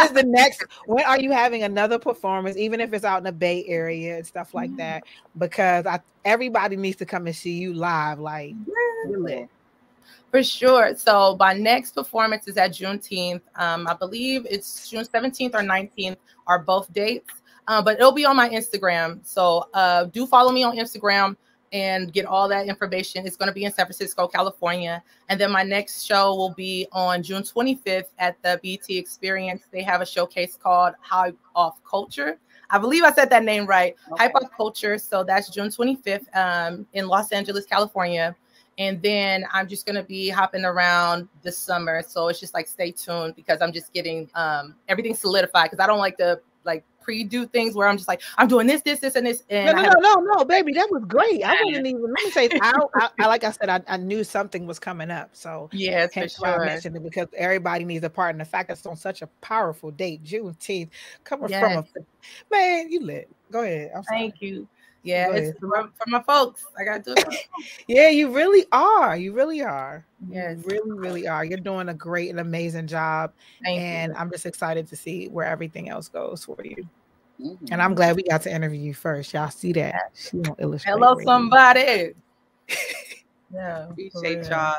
when are you having another performance, even if it's out in the Bay Area and stuff like that? Because everybody needs to come and see you live. Like you're lit. For sure. So my next performance is at Juneteenth. I believe it's June 17th or 19th are both dates. But it'll be on my Instagram. So do follow me on Instagram and get all that information. It's going to be in San Francisco, California. And then my next show will be on June 25th at the BT Experience. They have a showcase called Hype Off Culture. I believe I said that name right. Okay. Hype Off Culture. So that's June 25th in Los Angeles, California. And then I'm just going to be hopping around this summer. So it's just like, stay tuned, because I'm just getting everything solidified, because I don't like to pre-do things where I'm just like, I'm doing this, and this. And no, baby, that was great. I wasn't even. Let me say, I like I said, I knew something was coming up. So yes, for sure. I mentioned it because everybody needs a part, and the fact that it's on such a powerful date, Juneteenth, coming from man, you lit. Go ahead. Thank you. Yeah, it's for my folks. I gotta do it for them. Yeah, you really are. You really are. Yes. You really, really are. You're doing a great and amazing job. Thank you. I'm just excited to see where everything else goes for you. Mm-hmm. And I'm glad we got to interview you first. Y'all see that? She won't illustrate. Hello, somebody. Yeah, appreciate y'all.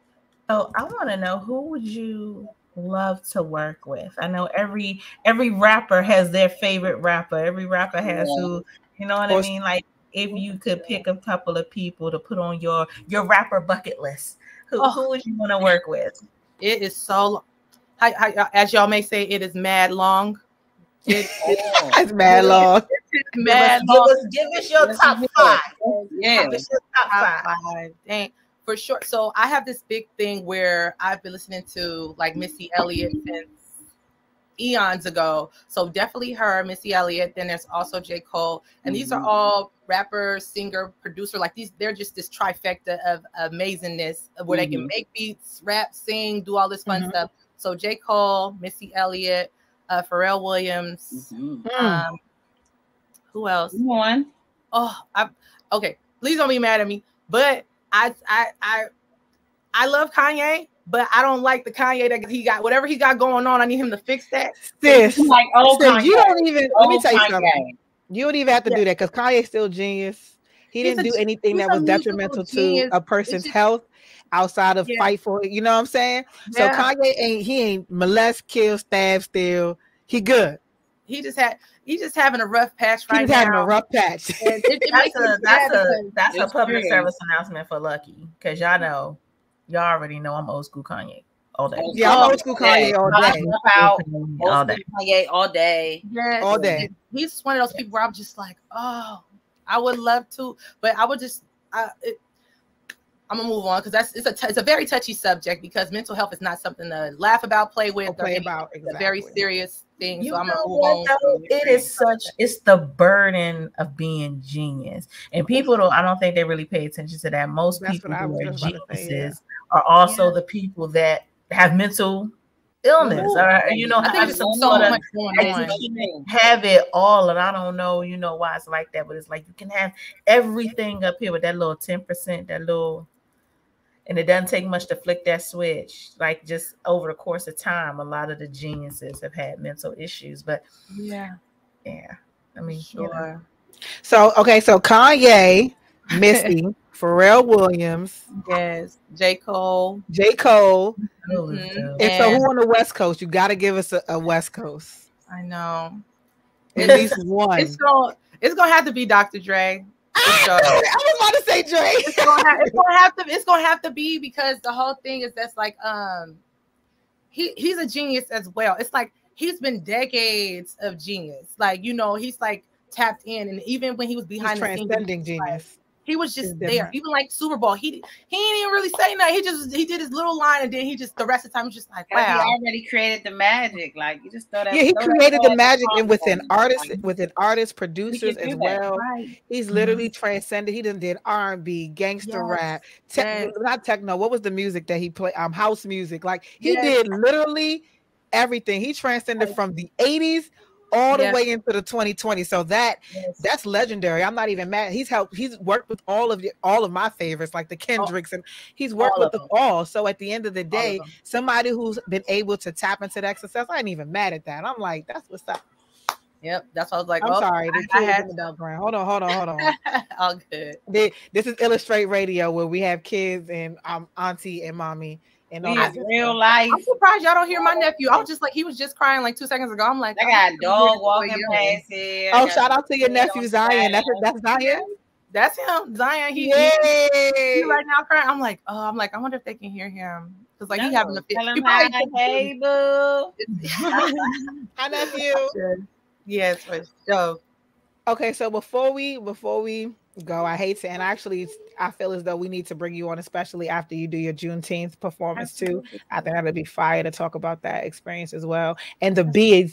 So I want to know, who would you love to work with? I know every rapper has their favorite rapper. Every rapper has who. You know what I mean? Like, if you could pick a couple of people to put on your rapper bucket list, who would you want to work with? It is so, as y'all may say, it is mad long. It's mad long. Give us your top five. Yeah, give us your top five. Dang, for sure. So I have this big thing where I've been listening to like Missy Elliott since eons ago. So definitely her, Missy Elliott. Then there's also J. Cole. And these are all rapper, singer, producer. Like they're just this trifecta of amazingness where they can make beats, rap, sing, do all this fun stuff. So J. Cole, Missy Elliott, Pharrell Williams. Who else? One. Okay. Please don't be mad at me. But I love Kanye. But I don't like the Kanye that he got. Whatever he got going on, I need him to fix that. Sis, like Kanye. You don't even. Let me tell you something. You don't even have to do that, because Kanye's still genius. He didn't do anything that was detrimental to a person's health. outside of fight for it. You know what I'm saying? So Kanye ain't molest, kill, stab, steal. He good. He's just having a rough patch right now. He's having a rough patch. That's a public service announcement for Lucky, because y'all already know I'm old school Kanye all day. Yeah, I'm old school Kanye all day. Kanye all day. Yes. All day. He's one of those people where I'm just like, oh, I would love to, but I would just I'm gonna move on because it's a very touchy subject, because mental health is not something to laugh about, play with, or about. It's a very serious thing. So I'm gonna move on. It's the burden of being genius, and people I don't think they really pay attention to that. Most people who are geniuses are also the people that have mental illness, or have some sort of have it all. And I don't know, why it's like that, but it's like you can have everything up here with that little 10%, that little. And it doesn't take much to flick that switch. Like, just over the course of time, a lot of the geniuses have had mental issues. But yeah. I mean, sure. So Kanye, Missy, Pharrell Williams, yes, J. Cole. Mm-hmm. And so, who on the West Coast? You got to give us a West Coast. I know. At least one. It's gonna have to be Dr. Dre. I was about to say Dre. It's gonna have to be, because the whole thing is that's like he's a genius as well. It's like he's been decades of genius. Like, he's like tapped in, and even when he was behind the scenes, transcending genius. He was just there. Even like Super Bowl, he didn't even really say nothing. He did his little line, and then the rest of the time was just like, wow. He already created the magic. Like, you just throw that. Yeah, he created the magic, and within artists, producers as well. Right. He's literally transcended. He did R&B, gangster rap, not techno. What was the music that he played? House music. Like, he did literally everything. He transcended from the 80s all the way into the 2020. So that's legendary. I'm not even mad. He's worked with all of my favorites, like the Kendricks, and he's worked with them all. So at the end of the day, somebody who's been able to tap into that success, I ain't even mad at that. I'm like, that's what's up. Yep, that's what I was like. I'm sorry, the kids in the background. Hold on. All good. This is Illustrate Radio, where we have kids and auntie and mommy. And real life. I'm surprised y'all don't hear my nephew. I was just like, he was just crying like 2 seconds ago. I'm like, I got a dog walking past here. Oh, shout out to your nephew Zion. That's Zion. That's him, Zion. He right now crying. I'm like, I wonder if they can hear him, because like he having a fit. Hey, boo. Hi, nephew. Yes, for sure. Okay, so before we go, I hate to, and actually I feel as though we need to bring you on, especially after you do your Juneteenth performance too. I think that'll be fire to talk about that experience as well. And the BET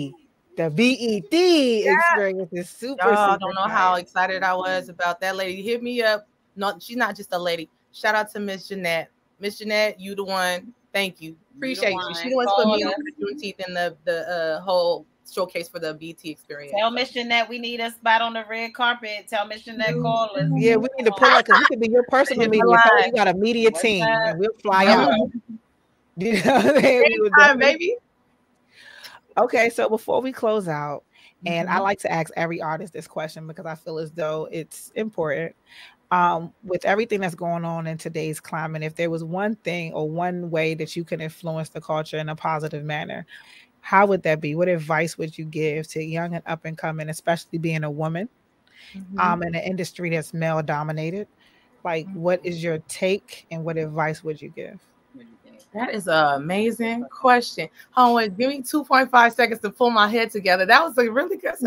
experience is super. I don't know how excited I was about that lady. Hit me up. No, she's not just a lady. Shout out to Miss Jeanette. Miss Jeanette, you the one. Thank you. Appreciate you. She the one put me on the Juneteenth and the whole showcase for the BT experience. Tell Miss Jeanette we need a spot on the red carpet. Tell Miss Jeanette call us. Yeah, we need to pull up, because we could be your personal media. You got a media team, and we'll fly out. You know, baby. Okay, so before we close out, and I like to ask every artist this question because I feel as though it's important. With everything that's going on in today's climate, if there was one thing or one way that you can influence the culture in a positive manner, how would that be? What advice would you give to young and up and coming, especially being a woman, in an industry that's male dominated? Like, what is your take, and what advice would you give? That is an amazing question. Hold on, give me 2.5 seconds to pull my head together. That was a really good.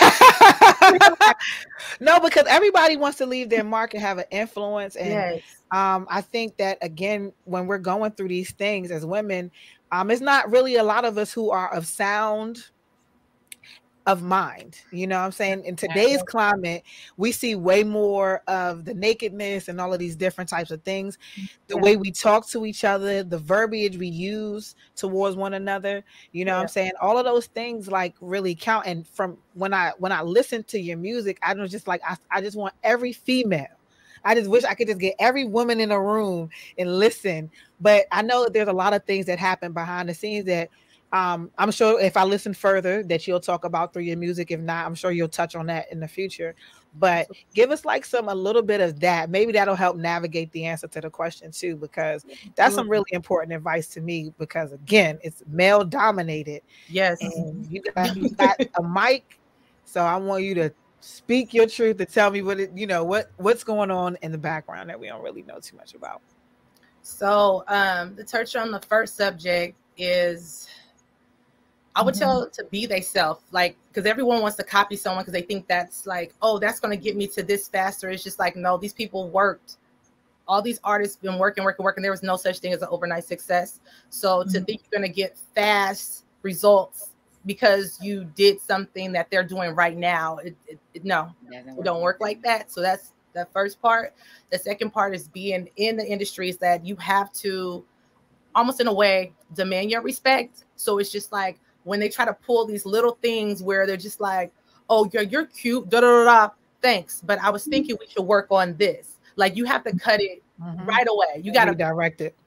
No, because everybody wants to leave their mark and have an influence. And I think that, again, when we're going through these things as women, it's not really a lot of us who are of sound of mind. You know what I'm saying? In today's climate, we see way more of the nakedness and all of these different types of things. The way we talk to each other, the verbiage we use towards one another, you know what I'm saying? All of those things like really count. And from when I listen to your music, I was just like, I just want every female. I just wish I could just get every woman in a room and listen. But I know that there's a lot of things that happen behind the scenes that I'm sure if I listen further that you'll talk about through your music. If not, I'm sure you'll touch on that in the future. But give us like a little bit of that. Maybe that'll help navigate the answer to the question too, because that's some really important advice to me, because again, it's male dominated. Yes. And you got a mic. So I want you to speak your truth, to tell me what's going on in the background that we don't really know too much about. So the touch on the first subject is, I would tell to be theyself, like, because everyone wants to copy someone because they think that's like, oh, that's going to get me to this faster. It's just like, no, these people worked. All these artists been working. There was no such thing as an overnight success. So to think you're going to get fast results because you did something that they're doing right now, it don't work like that. So that's the first part. The second part is being in the industries that you have to almost in a way demand your respect. So it's just like, when they try to pull these little things where they're just like, oh, you're cute, da da da, thanks, but I was thinking we should work on this. Like, you have to cut it right away. You got to direct it.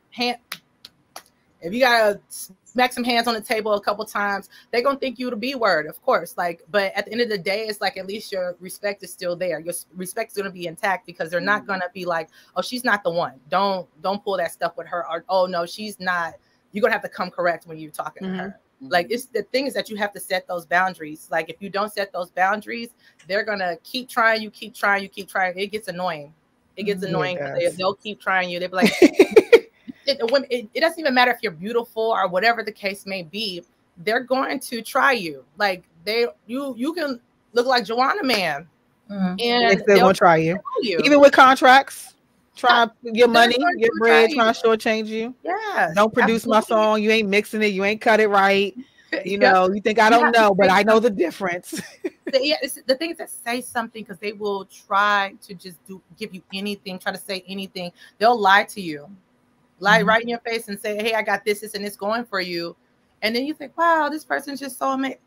If you got to smack some hands on the table a couple times, they're going to think you the B word, of course. Like, but at the end of the day, it's like, at least your respect is still there. Your respect is going to be intact, because they're not going to be like, oh, she's not the one. Don't pull that stuff with her. Or, oh no, she's not. You're going to have to come correct when you're talking to her. Like, it's the thing is that you have to set those boundaries. Like, if you don't set those boundaries, they're gonna keep trying. You keep trying. It gets annoying. They'll keep trying you. They'll be like, it doesn't even matter if you're beautiful or whatever the case may be. They're going to try you. Like, you can look like Joanna Man, and they're gonna try you, even with contracts. Try your money, your bread, trying to shortchange you. Yeah. Don't produce my song. You ain't mixing it. You ain't cut it right. You know, you think I don't know, but I know the difference. The thing is that say something, because they will try to just give you anything, try to say anything. They'll lie to you, lie right in your face and say, hey, I got this, and it's going for you. And then you think, wow, this person's just so amazing.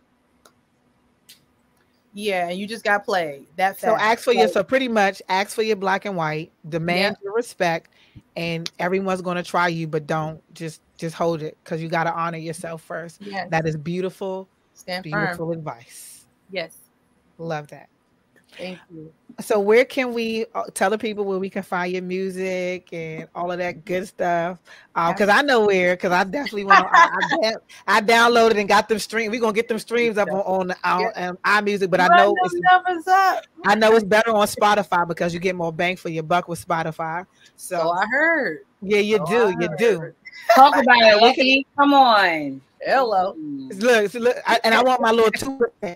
Yeah, and you just got played. That fast. So pretty much ask for your black and white, demand your respect, and everyone's going to try you, but don't just hold it, because you got to honor yourself first. Yes. That is beautiful. Stand beautiful firm. Advice. Yes. Love that. Thank you. So where can we tell the people where we can find your music and all of that good stuff? Because I know where, because I definitely want to. I downloaded and got them streams. We're gonna get them streams up on iMusic, but I know it's better on Spotify, because you get more bang for your buck with Spotify. So I heard. Yeah, you do. Talk about it, Wiki. Come on. Hello. Look, and I want my little 2%.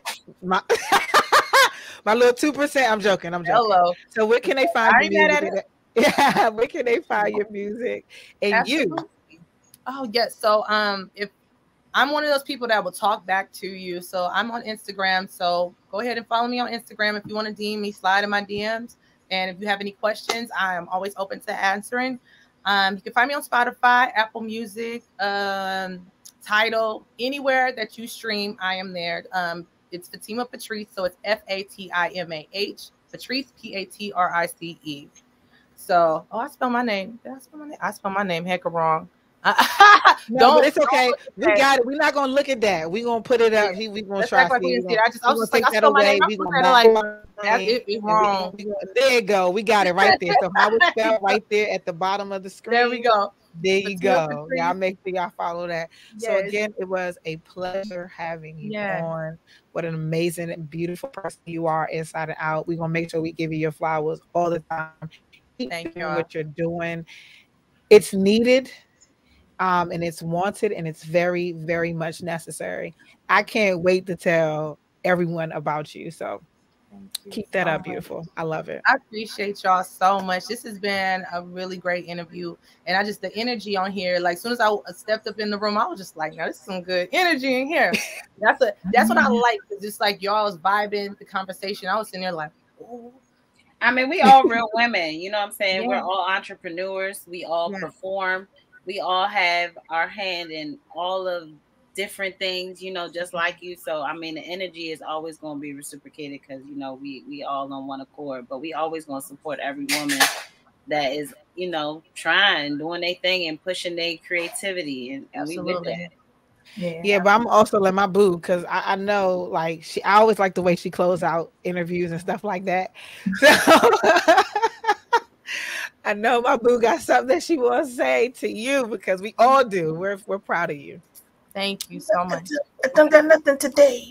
My little 2%. I'm joking. Hello. So where can they find your music? Yeah, where can they find your music and Absolutely. You? Oh yes. So if I'm one of those people that will talk back to you, so I'm on Instagram. So go ahead and follow me on Instagram if you want to DM me. Slide in my DMs, and if you have any questions, I am always open to answering. You can find me on Spotify, Apple Music, Tidal, anywhere that you stream. I am there. It's Fatima Patrice, so it's Fatimah, Patrice, Patrice. So, I spell my name. Did I spell my name? I spell my name heck wrong. But it's okay. We got it. We're not gonna look at that. We're gonna put it up. We're gonna try to see. I was like, I spell my name. It's wrong. There you go. We got it right there. So how it's spelled right there at the bottom of the screen. There we go. There you go. Y'all make sure y'all follow that. Yes. So again, it was a pleasure having you on. What an amazing and beautiful person you are, inside and out. We're gonna make sure we give you your flowers all the time. Thank you. What you're doing, it's needed, and it's wanted, and it's very, very much necessary. I can't wait to tell everyone about you. So keep that up, beautiful. I love it. I appreciate y'all so much. This has been a really great interview, and the energy on here. Like, as soon as I stepped up in the room, I was just like, "Now, this is some good energy in here." That's what I like. It's just like y'all was vibing the conversation. I was sitting there like, "Oh." I mean, we all real women. You know what I'm saying? Yeah. We're all entrepreneurs. We all perform. We all have our hand in all of different things, just like you. So, I mean, the energy is always going to be reciprocated, because, we all on one accord, but we always going to support every woman that is, trying, doing their thing and pushing their creativity. And we with that. Yeah, but I'm also let my boo because I know like I always like the way she close out interviews and stuff like that. So I know my boo got something that she wants to say to you because we all do. We're proud of you. Thank you so much. I don't got nothing today.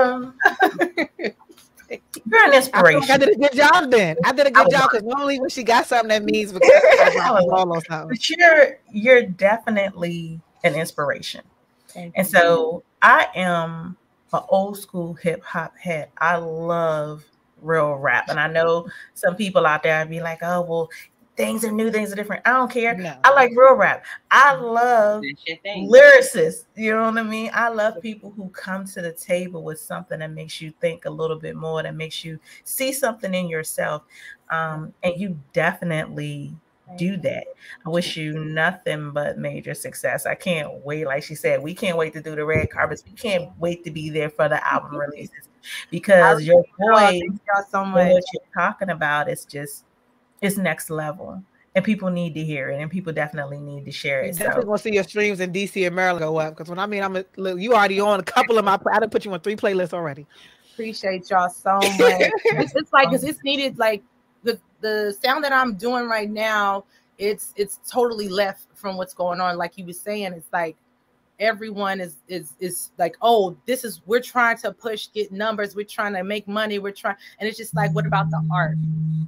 You're an inspiration. I did a good job then. I did a good job because normally when she got something that means because but you're definitely an inspiration. And so I am an old school hip hop head. I love real rap. And I know some people out there be like, oh, well, things are new, things are different. I don't care. No. I like real rap. I love lyricists. You know what I mean? I love people who come to the table with something that makes you think a little bit more, that makes you see something in yourself. And you definitely do that. I wish you nothing but major success. I can't wait. Like she said, we can't wait to do the red carpets. We can't wait to be there for the album releases because your voice, so much. What you're talking about is just, it's next level, and people need to hear it, and people definitely need to share it. You're definitely gonna see your streams in DC and Maryland go up because you already on a couple of my. I done put you on 3 playlists already. Appreciate y'all so much. It's like it's needed. Like the sound that I'm doing right now, it's totally left from what's going on. Like you were saying, it's like everyone is like, oh, we're trying to get numbers, we're trying to make money, and it's just like, what about the art?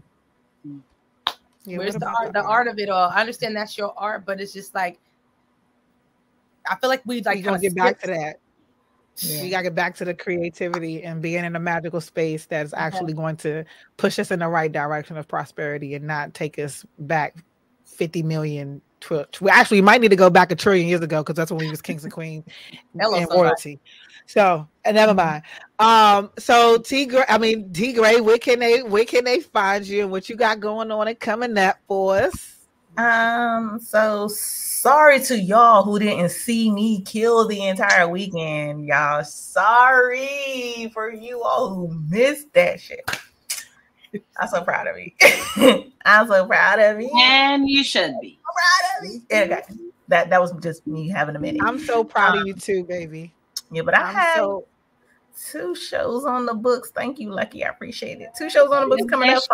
Yeah, where's the art of it all? I understand that's your art, but it's just like I feel like we gotta get back to that. Yeah. We gotta get back to the creativity and being in a magical space that's actually going to push us in the right direction of prosperity and not take us back 50 million. We actually might need to go back 1 trillion years ago because that's when we was kings and queens and royalty. So never mind. So T Gray, where can they find you and what you got going on and coming up for us? So sorry to y'all who didn't see me kill the entire weekend, y'all. Sorry for you all who missed that shit. I'm so proud of me. I'm so proud of me. And you should be. I'm proud of me. Okay. That was just me having a minute. I'm so proud of you too, baby. Yeah, but I have 2 shows on the books. Thank you, Lucky. I appreciate it. 2 shows on the books coming up.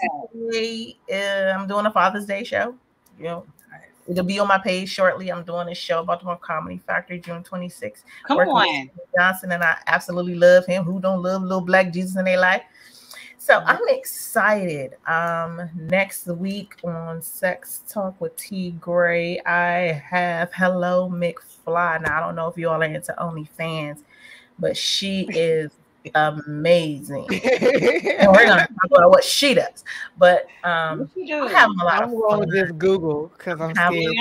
I'm doing a Father's Day show. You know, it'll be on my page shortly. I'm doing a show about the Comedy Factory, June 26th. Come on, Johnson, and I absolutely love him. Who don't love little black Jesus in their life? So I'm excited. Next week on Sex Talk with T Gray, I have Hello McFly. Now I don't know if you all are into OnlyFans, but she is amazing. And we're gonna talk about what she does. But I'm having a lot of fun. I'm just Google because I'm scared.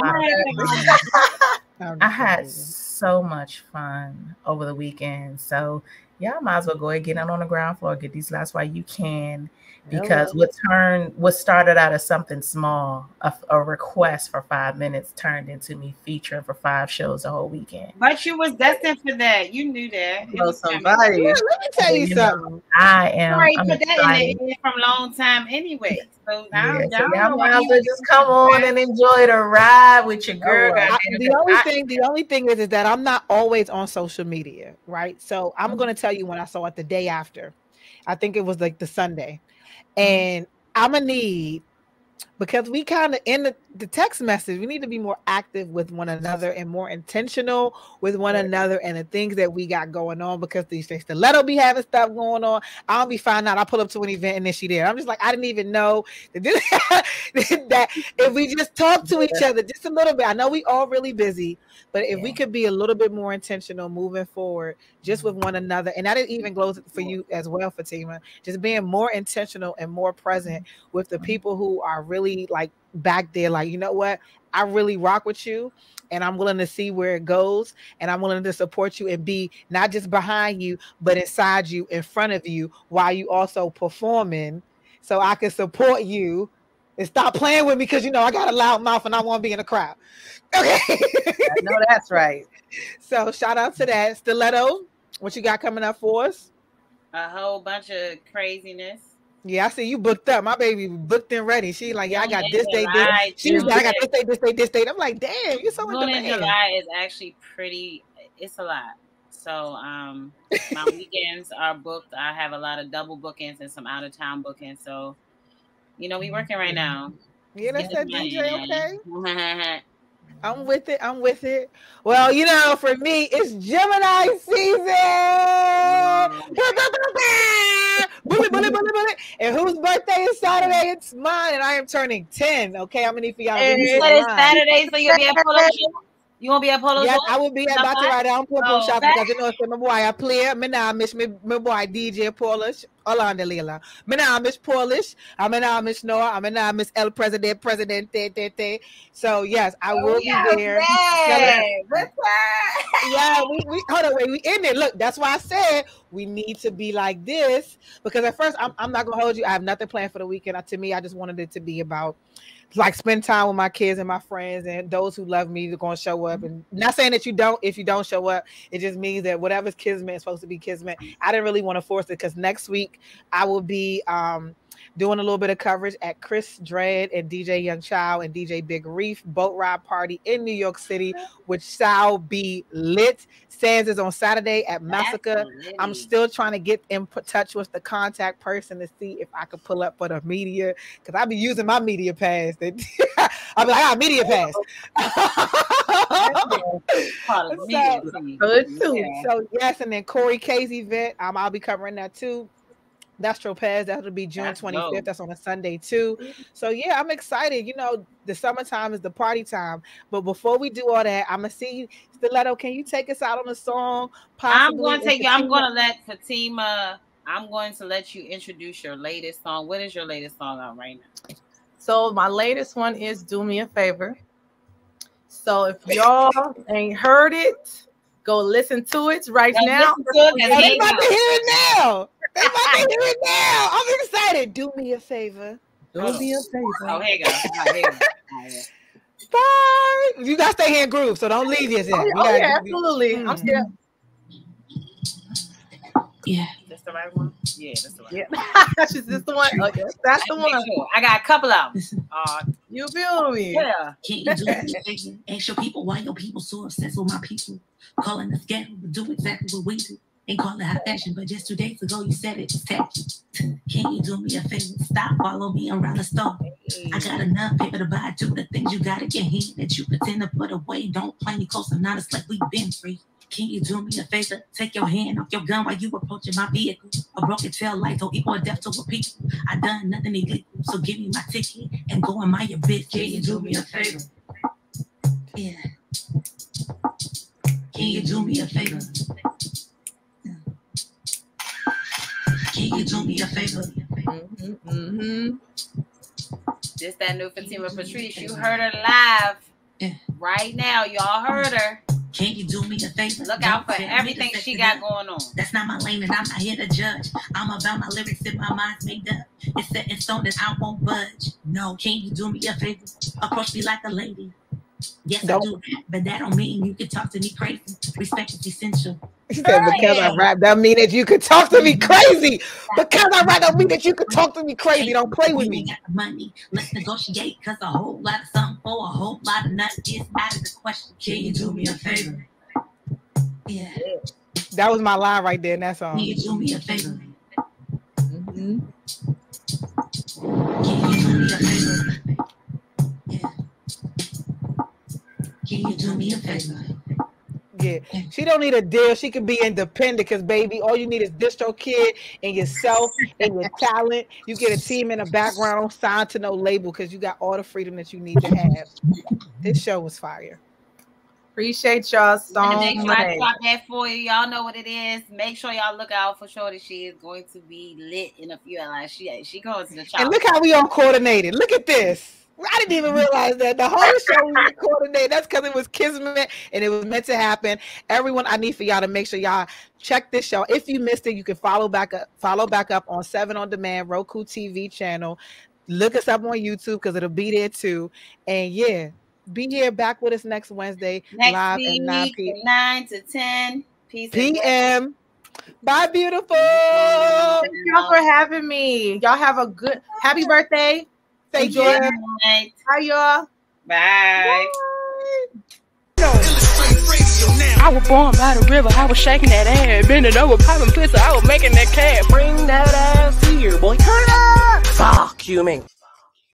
I had so much fun over the weekend. So y'all might as well go ahead and get on the ground floor, get these last while you can, because what started out as something small, a request for 5 minutes, turned into me featuring for 5 shows the whole weekend. But you was destined for that. You knew that. Somebody. Yeah, let me tell you something. I am. Right, put that in the from long time anyway. So now y'all might as well just come on and enjoy the ride with your girl. The only thing is that I'm not always on social media, right? So I'm going to tell you when I saw it the day after. I think it was like the Sunday. And I'm going to need, because we kind of in the text message, we need to be more active with one another and more intentional with one another and the things that we got going on, because these stiletto be having stuff going on. I'll be finding out. I pull up to an event and then she there. I'm just like, I didn't even know that if we just talk to each other just a little bit. I know we all really busy, but if we could be a little bit more intentional moving forward just with one another, and that even goes for you as well, Fatima, just being more intentional and more present with the people who are really like back there, like, you know what, I really rock with you and I'm willing to see where it goes, and I'm willing to support you and be not just behind you but inside you, in front of you, while you also performing, so I can support you and stop playing with me because you know I got a loud mouth and I want to be in a crowd. Okay. I know that's right. So shout out to that. Stiletto, what you got coming up for us? A whole bunch of craziness. Yeah, I see you booked up. My baby booked and ready. She like, yeah, I got this day, this. She was like, I got this day. I'm like, damn, you're so in June demand. and July is actually pretty. it's a lot. So my weekends are booked. I have a lot of double bookings and some out of town bookings. So we working right now. Yeah, that's that DJ. Okay. I'm with it. I'm with it. Well, for me, it's Gemini season. Bully, bully, bully, bully. And whose birthday is Saturday? It's mine, and I am turning 10. Okay, how many for y'all? It's Saturday, so you'll be at Polo Shop? You won't be at Polo Shop? Yes, I will be about to ride down Polo Shop because my boy I play. Me now miss my boy DJ Polish. Hollanda Lila. Me now miss Polish. I now miss Noah. I now miss El Presidente. So yes, I will be there. What's that? Yeah, we hold on, wait, we in there. Look, that's why I said we need to be like this, because at first I'm not gonna hold you. I have nothing planned for the weekend. To me, I just wanted it to be about like spend time with my kids and my friends and those who love me. They're gonna show up, and not saying that if you don't show up, it just means that whatever's kismet is supposed to be kismet. I didn't really want to force it because next week I will be doing a little bit of coverage at Chris Dredd and DJ Young Child and DJ Big Reef boat ride party in New York City, which shall be lit. Sands is on Saturday at Massacre. I'm still trying to get in touch with the contact person to see if I could pull up for the media, because I'll be using my media pass. I'll be like, I got a media pass. So yes, and then Corey K's event, I'll be covering that too. That's Tropez. That'll be June 25th. That's on a Sunday too. So yeah, I'm excited. The summertime is the party time. But before we do all that, I'm gonna see you, Stiletto. Can you take us out on a song? I'm going to take you. I'm going to let Fatima. I'm going to let you introduce your latest song. What is your latest song out right now? So my latest one is "Do Me a Favor." So if y'all ain't heard it, go listen to it right now. They about to hear it now. They about to hear it now. I'm excited. Do me a favor. Do me a favor. Oh, here you go. Bye. You gotta stay here in groove, so don't leave yet. Yeah, absolutely. I'm still. Yeah, that's the right one. Yeah, that's the right one. That's the one. Okay, that's the one. Sure. I got a couple of them. You feel me? Yeah. Can't you do it? Ask your people why your people so obsessed with my people. Calling us scandal, but do exactly what we do. Ain't call it high fashion, but just 2 days ago you said it was tacky. Can you do me a favor? Stop, follow me around the store. I got enough paper to buy. Do the things you got in your hand that you pretend to put away. Don't play me close and honest like we've been free. Can you do me a favor? Take your hand off your gun while you approaching my vehicle. A broken tail light don't equal death to a people. I done nothing illegal, so give me my ticket and go in my bitch. Can you do me a favor? Yeah. Can you do me a favor? Can you do me a favor? This that new Fatima Patrice. You heard her live right now. Y'all heard her. Can you do me a favor? Look out for everything she got going on. That's not my lane and I'm not here to judge. I'm about my lyrics and my mind's made up. It's set in stone that I won't budge. No, can you do me a favor? Approach me like a lady. Yes, I do, but that don't mean you can talk to me crazy. Respect is essential. She said, because I rap, that mean that you could talk to me crazy. Because I rap, don't mean that you could talk to me crazy. Don't play with me. Money, let's negotiate, because a whole lot of something for a whole lot of nothing is out of the question. Can you do me a favor? Yeah. That was my line right there in that song. Can you do me a favor? Can you do me a favor? Yeah. Can you do me a favor? Yeah, she don't need a deal. She can be independent because, baby, all you need is DistroKid and yourself and your talent. You get a team in the background, signed to no label, because you got all the freedom that you need to have. This show was fire. Appreciate y'all so much. Make sure I drop that for you. Y'all know what it is. Make sure y'all look out for Shorty. She is going to be lit in a few hours. She goes to the chopper. And look how we all coordinated. Look at this. I didn't even realize that the whole show we recorded today. That's because it was kismet and it was meant to happen. Everyone, I need for y'all to make sure y'all check this show. If you missed it, you can follow back up on 7 On Demand Roku TV channel. Look us up on YouTube because it'll be there too. And yeah, be here back with us next Wednesday live at 9 to 10 p.m. Bye, beautiful. Thank y'all for having me. Y'all have a good happy birthday. Enjoy. Bye, y'all. Bye. Illustrate radio now. I was born by the river, I was shaking that ass, bending over, popping pussy, I was making that cat. Bring that ass here, boy. Turn it up. Fuck you, man.